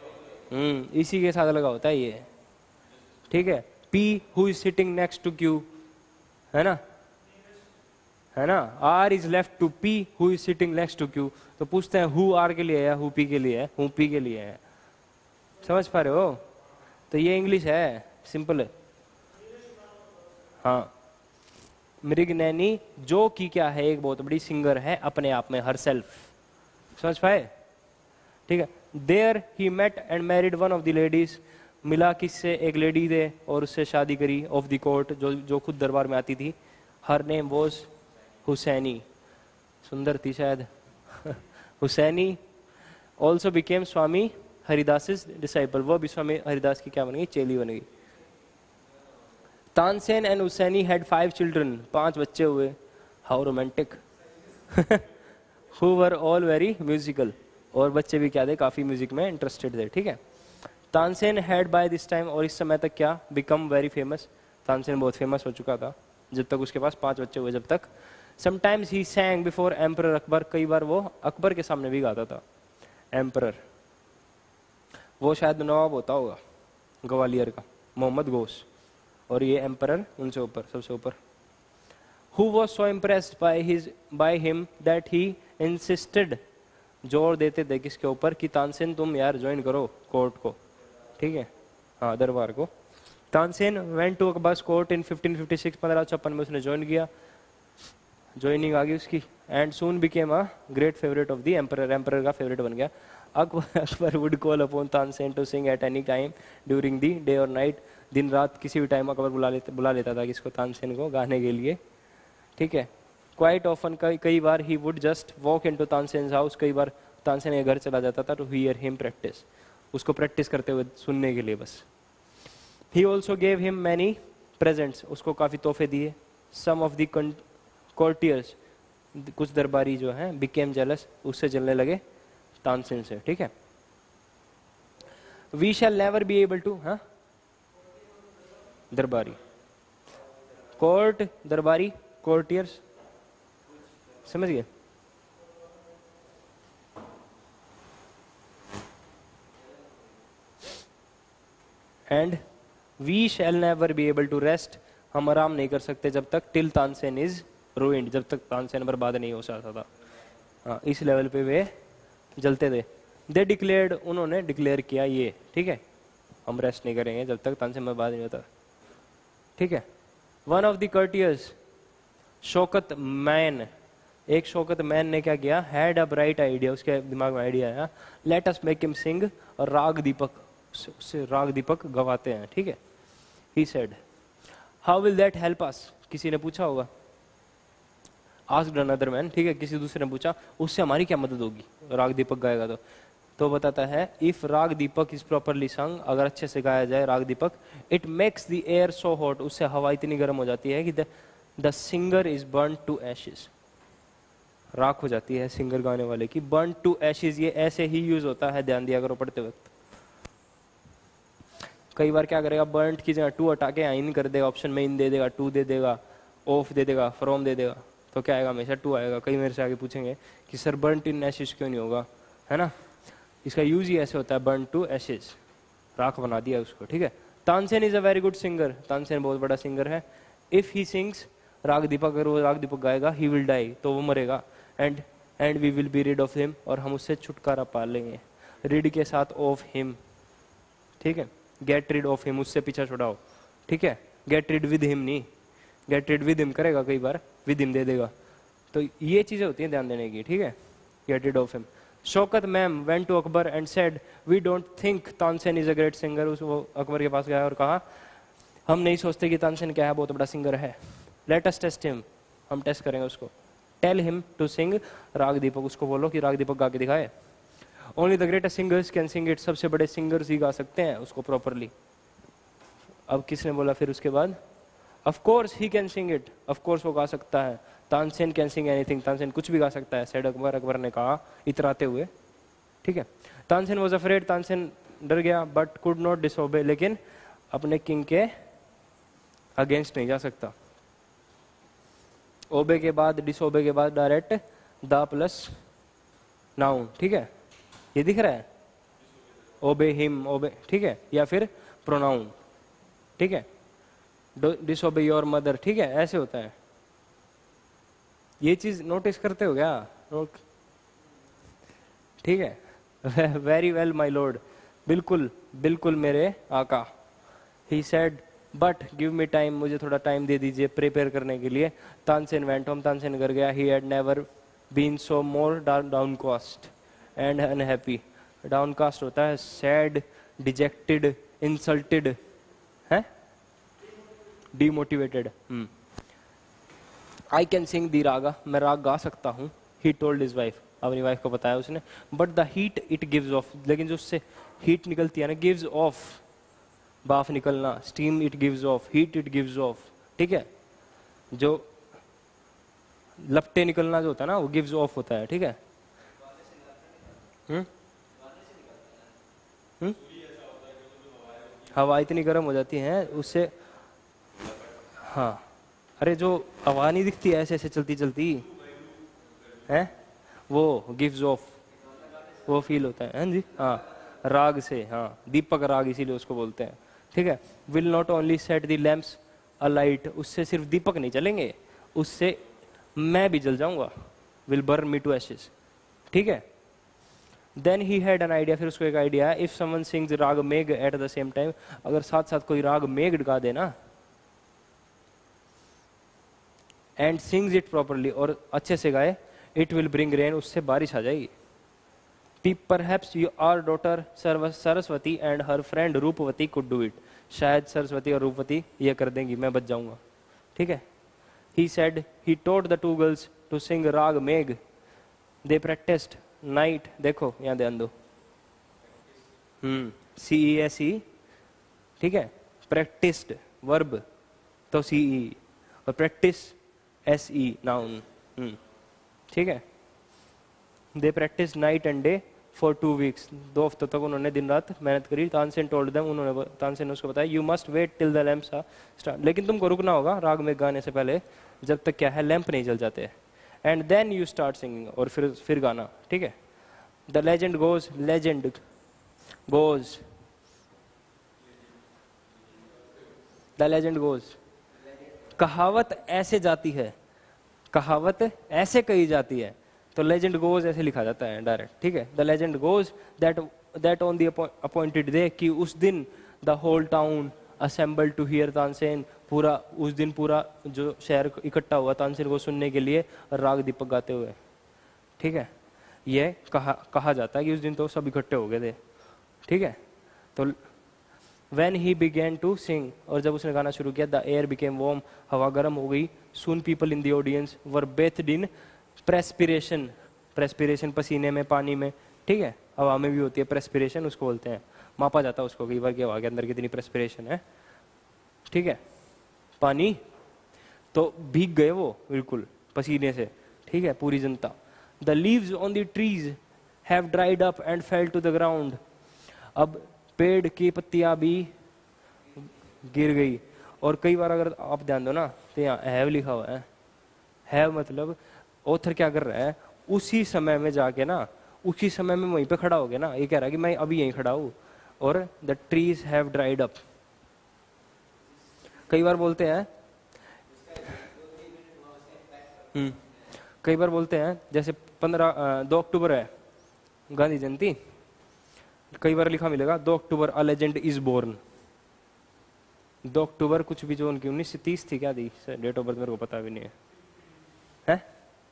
इसी के साथ लगा होता है ये, ठीक है। P who is sitting next to Q, है ना, है ना। R is left to P who is sitting next to Q। तो पूछते हैं who R के लिए है, who P के लिए है, who P के लिए है। समझ पा रहे हो? तो ये इंग्लिश है, सिंपल है। हाँ, मृगनयनी जो कि क्या है, एक बहुत बड़ी सिंगर है अपने आप में, हर सेल्फ। समझ पाए? ठीक है। There he met and married one of the ladies, मिला किससे, एक लेडी थे और उससे शादी करी, ऑफ द कोर्ट, जो खुद दरबार में आती थी। हर नेम वॉज हुसैनी, सुंदर थी शायद Husaini. Also became Swami Haridas disciple, वो भी स्वामी हरिदास की क्या बन गई, चेली बन गई। Tansen and Husaini had 5 children, 5 बच्चे हुए। How romantic who were all very musical, और बच्चे भी क्या थे, काफी म्यूजिक में इंटरेस्टेड थे, ठीक है। Tansen had by this time, और इस समय तक क्या, बिकम वेरी फेमस, तानसेन बहुत फेमस हो चुका था जब तक उसके पास 5 बच्चे हुए, जब तक। Sometimes he sang before emperor Akbar, कई बार वो अकबर के सामने भी गाता था। एम्परर वो शायद नवाब होता होगा ग्वालियर का, मोहम्मद घोष, और ये एम्परर उनसे ऊपर, सबसे ऊपर। Who was so impressed by him that he insisted, जोर देते थे किसके ऊपर, कि तानसेन तुम यार ज्वाइन करो कोर्ट को, ठीक है, हाँ दरबार को। Tansen went to Akbar's court in 1556, 1556 में उसने ज्वाइन किया, ज्वाइनिंग आ गई उसकी। And soon became a great favourite of the emperor, emperor का फेवरेट बन गया। Akbar would call upon Tansen to sing at any time during the day और नाइट, दिन रात किसी भी टाइम अकबर बुला लेता था किसको, तानसेन को, गाने के लिए, ठीक है। क्वाइट ऑफन, कई बार he would just walk into Tansen house, कई बार तानसेन के घर चला जाता था टू हियर हिम प्रैक्टिस, उसको प्रैक्टिस करते हुए सुनने के लिए बस। He also gave him many presents, उसको काफ़ी तोहफे दिए। सम ऑफ द कोर्टियर्स, कुछ दरबारी जो हैं, बिकेम जेलस, उससे जलने लगे तानसेन से, ठीक है। We shall never be able to, हाँ दरबारी, कोर्ट दरबारी, कोर्टियर्स, समझ गए। And we shall never be able to rest, हम आराम नहीं कर सकते जब तक, टिल तानसेन इज रूइंड, जब तक तानसेन बर्बाद नहीं हो सकता था। हाँ, इस लेवल पे वे जलते थे। दे डिक्लेयर्ड, उन्होंने डिक्लेयर किया ये, ठीक है, हम रेस्ट नहीं करेंगे जब तक तानसेन बर्बाद नहीं होता, ठीक है। One of the courtiers, Shaukat Mian, एक शौकत मैन ने क्या किया, हैड अ ब्राइट आइडिया, उसके दिमाग में आइडिया आया, let us make him sing, और राग दीपक, उससे राग दीपक गवाते हैं, ठीक है। He said how will that help us, किसी ने पूछा होगा, आस्क्ड अनदर मैन, ठीक है, किसी दूसरे ने पूछा उससे हमारी क्या मदद होगी, राग दीपक गाएगा तो बताता है, इफ राग दीपक इज प्रॉपरली संग, अगर अच्छे से गाया जाए raga Deepak, it makes the air so hot, उससे हवा इतनी गर्म हो जाती है कि the singer is burn to ashes, राख हो जाती है सिंगर गाने वाले की। बर्न टू एशेस, ये ऐसे ही यूज होता है, ध्यान दिया करो पढ़ते वक्त। कई बार क्या करेगा, बर्नट की जगह टू हटा के इन कर देगा, ऑप्शन में इन दे देगा, टू दे देगा, ऑफ दे देगा, फ्रॉम दे देगा, तो क्या आएगा, हमेशा टू आएगा। कई मेरे से आगे पूछेंगे कि सर बर्नट इन एशेस क्यों नहीं होगा, है ना, इसका यूज ही ऐसे होता है, बर्न टू एशेस, राख बना दिया उसको, ठीक है। Tansen is a very good singer, Tansen बहुत बड़ा सिंगर है। इफ ही सिंग्स राग दीपक, अगर वो राग दीपक गाएगा, ही विल डाई, तो वो मरेगा, and we will be rid of him, और हम उससे छुटकारा पा लेंगे। रिड के साथ ऑफ हिम, ठीक है, गेट रिड ऑफ हिम, उससे पीछा छुड़ाओ, ठीक है। गेट रिड विद हिम नहीं, गेट रिड विद हिम करेगा, कई बार विद हिम दे देगा, तो ये चीजें होती हैं ध्यान देने की, ठीक है। Get rid of him. Shaukat Mian went to Akbar and said we don't think Tansen is a great singer, वो अकबर के पास गया और कहा हम नहीं सोचते कि तानसेन क्या है, बहुत बड़ा सिंगर है। लेट अस टेस्ट हिम, हम टेस्ट करेंगे उसको। टेल हिम टू सिंग राग दीपक, उसको बोलो कि राग दीपक गा के दिखाए। Only the greatest singers can sing it, सबसे बड़े सिंगर्स ही गा सकते हैं उसको प्रॉपरली। अब किसने बोला फिर उसके बाद, of course he can sing it, of course वो गा सकता है। Tansen can sing anything, Tansen कुछ भी गा सकता है, सेड अकबर, अकबर ने कहा इतराते हुए, ठीक है। तानसेन वाज अफ्रेड, तानसेन डर गया, बट कुड नॉट डिसोबे, लेकिन अपने किंग के अगेंस्ट नहीं जा सकता। ओबे के बाद, डिसोबे के बाद डायरेक्ट द प्लस नाउन, ठीक है, ये दिख रहा है, ओबे हिम, ओबे, ठीक है, या फिर प्रोनाउन, ठीक है, डिसओबे योर मदर, ठीक है, ऐसे होता है। ये चीज नोटिस करते हो क्या? ठीक है, वेरी वेल माई लॉर्ड, बिल्कुल बिल्कुल मेरे आका। He said but give me time, मुझे थोड़ा टाइम दे दीजिए प्रिपेयर करने के लिए। तानसेन वेंट होम, तानसेन घर गया। He had never been so more downcast and unhappy. Downcast होता है सैड, डिजेक्टेड, इंसल्टेड, है, demotivated. I can sing the raga, मैं राग गा सकता हूँ। ही टोल्ड हिज वाइफ, अपनी वाइफ को बताया उसने। But the heat it gives off, लेकिन जो उससे हीट निकलती है ना, गिव्स ऑफ, बाफ निकलना, steam it gives off, heat it gives off, ठीक है, जो लपटे निकलना जो होता है ना, वो गिव्स ऑफ होता है, ठीक है। हवा इतनी गर्म हो जाती है उससे, हाँ, अरे जो हवा नहीं दिखती ऐसे ऐसे चलती चलती है, वो गिव्स ऑफ, वो फील होता है, हाँ जी, हाँ, राग से, हाँ, दीपक राग इसीलिए उसको बोलते हैं, ठीक है। Will not only set the lamps alight, उससे सिर्फ दीपक नहीं चलेंगे, उससे मैं भी जल जाऊंगा। Will burn me to ashes, ठीक है। Then he had an idea, फिर उसको एक आइडिया है। इफ समवन सिंग्स राग मेघ एट द सेम टाइम, अगर साथ साथ कोई राग मेघ गा देना, एंड सिंग्स इट प्रॉपरली, और अच्छे से गाए, इट विल ब्रिंग रेन, उससे बारिश आ जाएगी। Perhaps our daughter Saraswati and her friend Rupvati could do it, शायद सरस्वती और रूपवती ये कर देंगी, मैं बच जाऊंगा, ठीक है। He said he taught the two girls to sing raag Megh, they practised night, देखो यहाँ ध्यान दो, CESE, ठीक है, प्रैक्टिस्ड वर्ब तो CE, और प्रैक्टिस SE नाउन, ठीक है। They practise night and day for 2 weeks, 2 हफ्तों तक उन्होंने दिन रात मेहनत करी। तानसेन टोल्ड देम, उन्होंने, तानसेन ने उसको बताया, you must wait till the lamps are start, लेकिन तुमको रुकना होगा राग में गाने से पहले, जब तक क्या है लैंप नहीं जल जाते, and then you start singing, और फिर गाना, ठीक है। The legend goes, legend goes, the legend goes, कहावत ऐसे जाती है, कहावत ऐसे कही जाती है, तो लेजेंड गोज ऐसे लिखा जाता है डायरेक्ट, ठीक है। The legend goes that on the appointed day, कि उस दिन the whole town assemble to hear Tansen, पूरा उस दिन पूरा जो शहर इकट्ठा हुआ तानसेन को सुनने के लिए राग दीपक गाते हुए, ठीक है। ये कहा जाता है कि उस दिन तो सब इकट्ठे हो गए थे, ठीक है। तो When he began to sing, और जब उसने गाना शुरू किया, the air became warm, हवा गर्म हो गई। Soon people in the audience were bathed in perspiration, perspiration पसीने में, पानी में, ठीक है, हवा में भी होती है perspiration, उसको बोलते हैं, मापा जाता है उसको कई बार कि हवा के अंदर कितनी perspiration है, ठीक है। पानी तो भीग गए वो बिल्कुल पसीने से, ठीक है, पूरी जनता। The leaves on the trees have dried up and fell to the ground, अब पेड़ की पत्तियां भी गिर गई। और कई बार अगर आप ध्यान दो ना, तो यहाँ हैव लिखा हुआ है, हैव मतलब ऑथर क्या कर रहा है, उसी समय में जाके ना, उसी समय में वहीं पे खड़ा हो गया ना, ये कह रहा है कि मैं अभी यहीं खड़ा हूँ, और the trees have dried up. कई बार बोलते हैं, कई बार बोलते हैं, जैसे 2 अक्टूबर है गांधी जयंती, कई बार लिखा मिलेगा 2 October a legend is born. 2 अक्टूबर कुछ भी जो उनकी 1930 थी, क्या थी डेट ऑफ बर्थ, मेरे को पता भी नहीं है,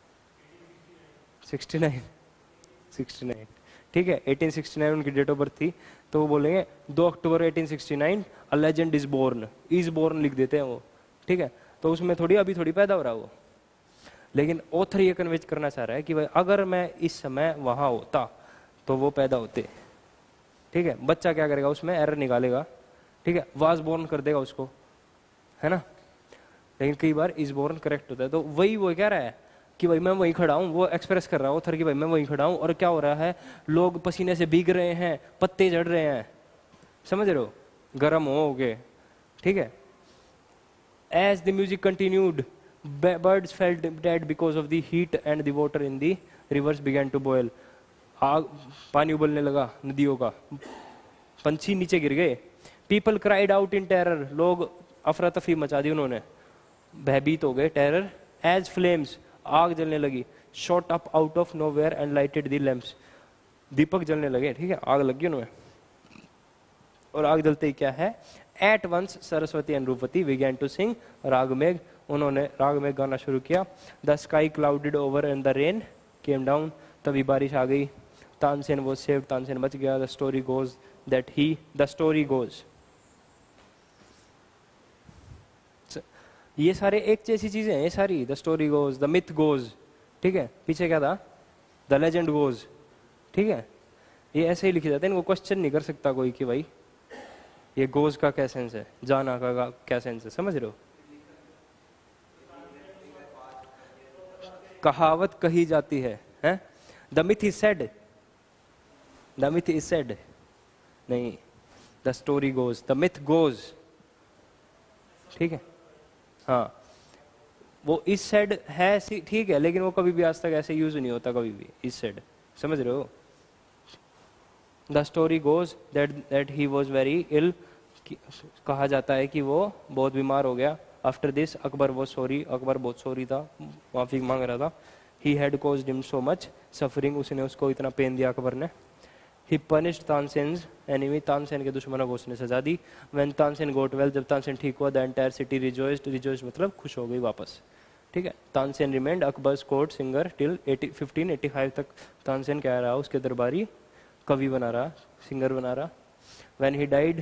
69, ठीक है, 1869 उनकी डेट ऑफ बर्थ थी। तो वो बोलेंगे 2 October 1869 a legend is born लिख देते हैं वो, ठीक है। तो उसमें थोड़ी अभी थोड़ी पैदा हो रहा है वो, लेकिन ऑथर ये कन्वे करना चाह रहा है कि भाई अगर मैं इस समय वहां होता तो वो पैदा होते, ठीक है। बच्चा क्या करेगा, उसमें एरर निकालेगा, ठीक है, वाज बोर्न कर देगा उसको, है ना, लेकिन कई बार इज बोर्न करेक्ट होता है। तो वही वो कह रहा है कि भाई मैं वहीं खड़ा हूँ, वो एक्सप्रेस कर रहा है ऑथर कि भाई मैं वहीं खड़ा हूँ, और क्या हो रहा है, लोग पसीने से भीग रहे हैं, पत्ते झड़ रहे हैं, समझ रहे हो, गर्म हो गए, ठीक है। As the music continued birds felt dead because of the heat and the water in the rivers began to boil, आग, पानी उबलने लगा नदियों का, पंछी नीचे गिर गए। People cried out in terror, लोग अफरा तफरी मचा दी उन्होंने, भयभीत हो गए। टेरर एज फ्लेम्स, आग जलने लगी। Shot up out of nowhere and lighted the lamps, दीपक जलने लगे, ठीक है, आग लगी उन्हें। और आग जलते ही क्या है, at once Saraswati and Rupvati began to sing Raagmegh, उन्होंने रागमेघ गाना शुरू किया। The sky clouded over and the rain came down, तभी बारिश आ गई। तानसेन वाज सेव्ड, तानसेन बच गया। The story goes that he, the story goes, ये सारे एक जैसी चीजें हैं ये सारी। The story goes, the myth goes, ठीक है, पीछे क्या था, द लेजेंड गोज, ठीक है, ये ऐसे ही लिखे जाते हैं, इनको क्वेश्चन नहीं कर सकता कोई कि भाई ये गोज का क्या सेंस है, जाना का क्या सेंस है, समझ रहे हो। कहावत कही जाती है, हैं? The myth is said, the myth is said, नहीं, the story goes, the myth goes, ठीक है। हाँ, वो इस सेड है, ठीक है, लेकिन वो कभी भी आज तक ऐसे यूज नहीं होता, कभी भी इस सेड, समझ रहे हो। The story goes that he was very ill, कहा जाता है कि वो बहुत बीमार हो गया। After this Akbar was sorry, Akbar बहुत सॉरी था, माफी मांग रहा था। He had caused him so much suffering, उसने उसको इतना पेन दिया अकबर ने। He punished Tansen's enemy, Tansen के दुश्मनों को उसने सजा दी। व्हेन तानसेन गोट वेल, जब तानसेन ठीक हुआ, the entire city rejoiced, rejoiced मतलब खुश हो गई वापस, ठीक है। Tansen remained Akbar's court singer till 1585 तक तानसेन क्या रहा, उसके दरबारी कवि बना रहा, सिंगर बना रहा। व्हेन ही डाइड,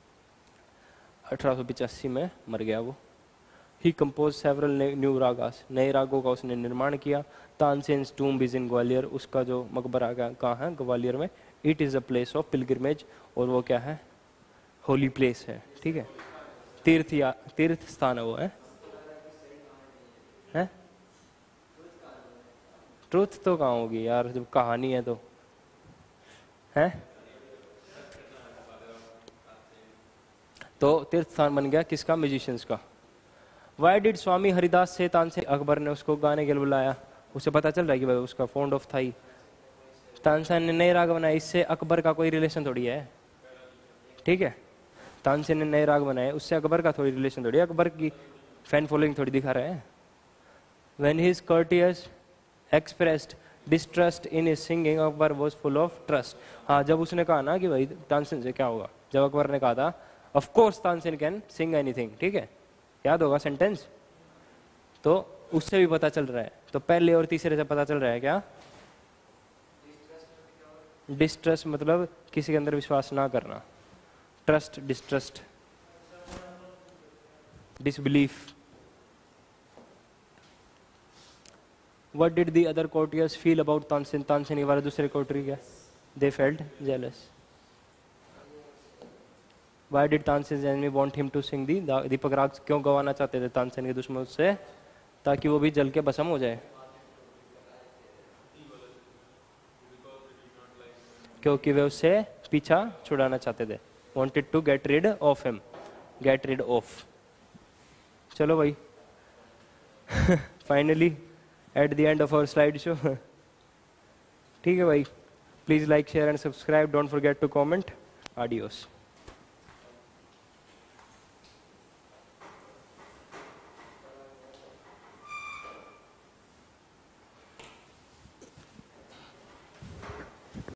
1885 में मर गया वो। He compose several new ragas, नए रागों का उसने निर्माण किया। Tansen's tomb is in Gwalior, उसका जो मकबरा कहाँ है, ग्वालियर में। It is a place of pilgrimage, और वो क्या है, होली प्लेस है, ठीक है, तीर्थ स्थान है वो, है? ट्रुथ तो कहाँ होगी यार, जब कहानी है तो, है? तो तीर्थ स्थान बन गया किसका, म्यूजिशियंस का। Why did Swami Haridas say Tansen, Akbar ने उसको गाने के लिए बुलाया, उसे पता चल रहा है कि भाई उसका फॉन्ड ऑफ था ही। तानसेन ने नए राग बनाए, इससे अकबर का कोई रिलेशन थोड़ी है, ठीक है। तानसेन ने नए राग बनाए, उससे अकबर का थोड़ी रिलेशन थोड़ी है, अकबर की फैन फॉलोइंग थोड़ी दिखा रहे हैं। When his courtiers expressed distrust in his singing, Akbar was full of trust. हाँ, जब उसने कहा ना कि भाई तानसेन से क्या होगा, जब अकबर ने कहा था of course Tansen can sing anything, ठीक है, याद होगा सेंटेंस, तो उससे भी पता चल रहा है। तो पहले और तीसरे से पता चल रहा है क्या, डिस्ट्रस्ट मतलब किसी के अंदर विश्वास ना करना, trust distrust disbelief. What did the other courtiers feel about Tansen, Tansen के बारे में दूसरे कोर्टरी क्या, they felt jealous. Why did Tansen's enemy want him to sing the, Deepak राग क्यों गवाना चाहते थे तानसेन के दुश्मन से, ताकि वो भी जल के भस्म हो जाए, क्योंकि वे उससे पीछा छुड़ाना चाहते थे। Wanted to get rid of him, get rid of। चलो भाई, finally at the end of our slide show, ठीक है भाई, please like, share and subscribe, don't forget to comment, adios।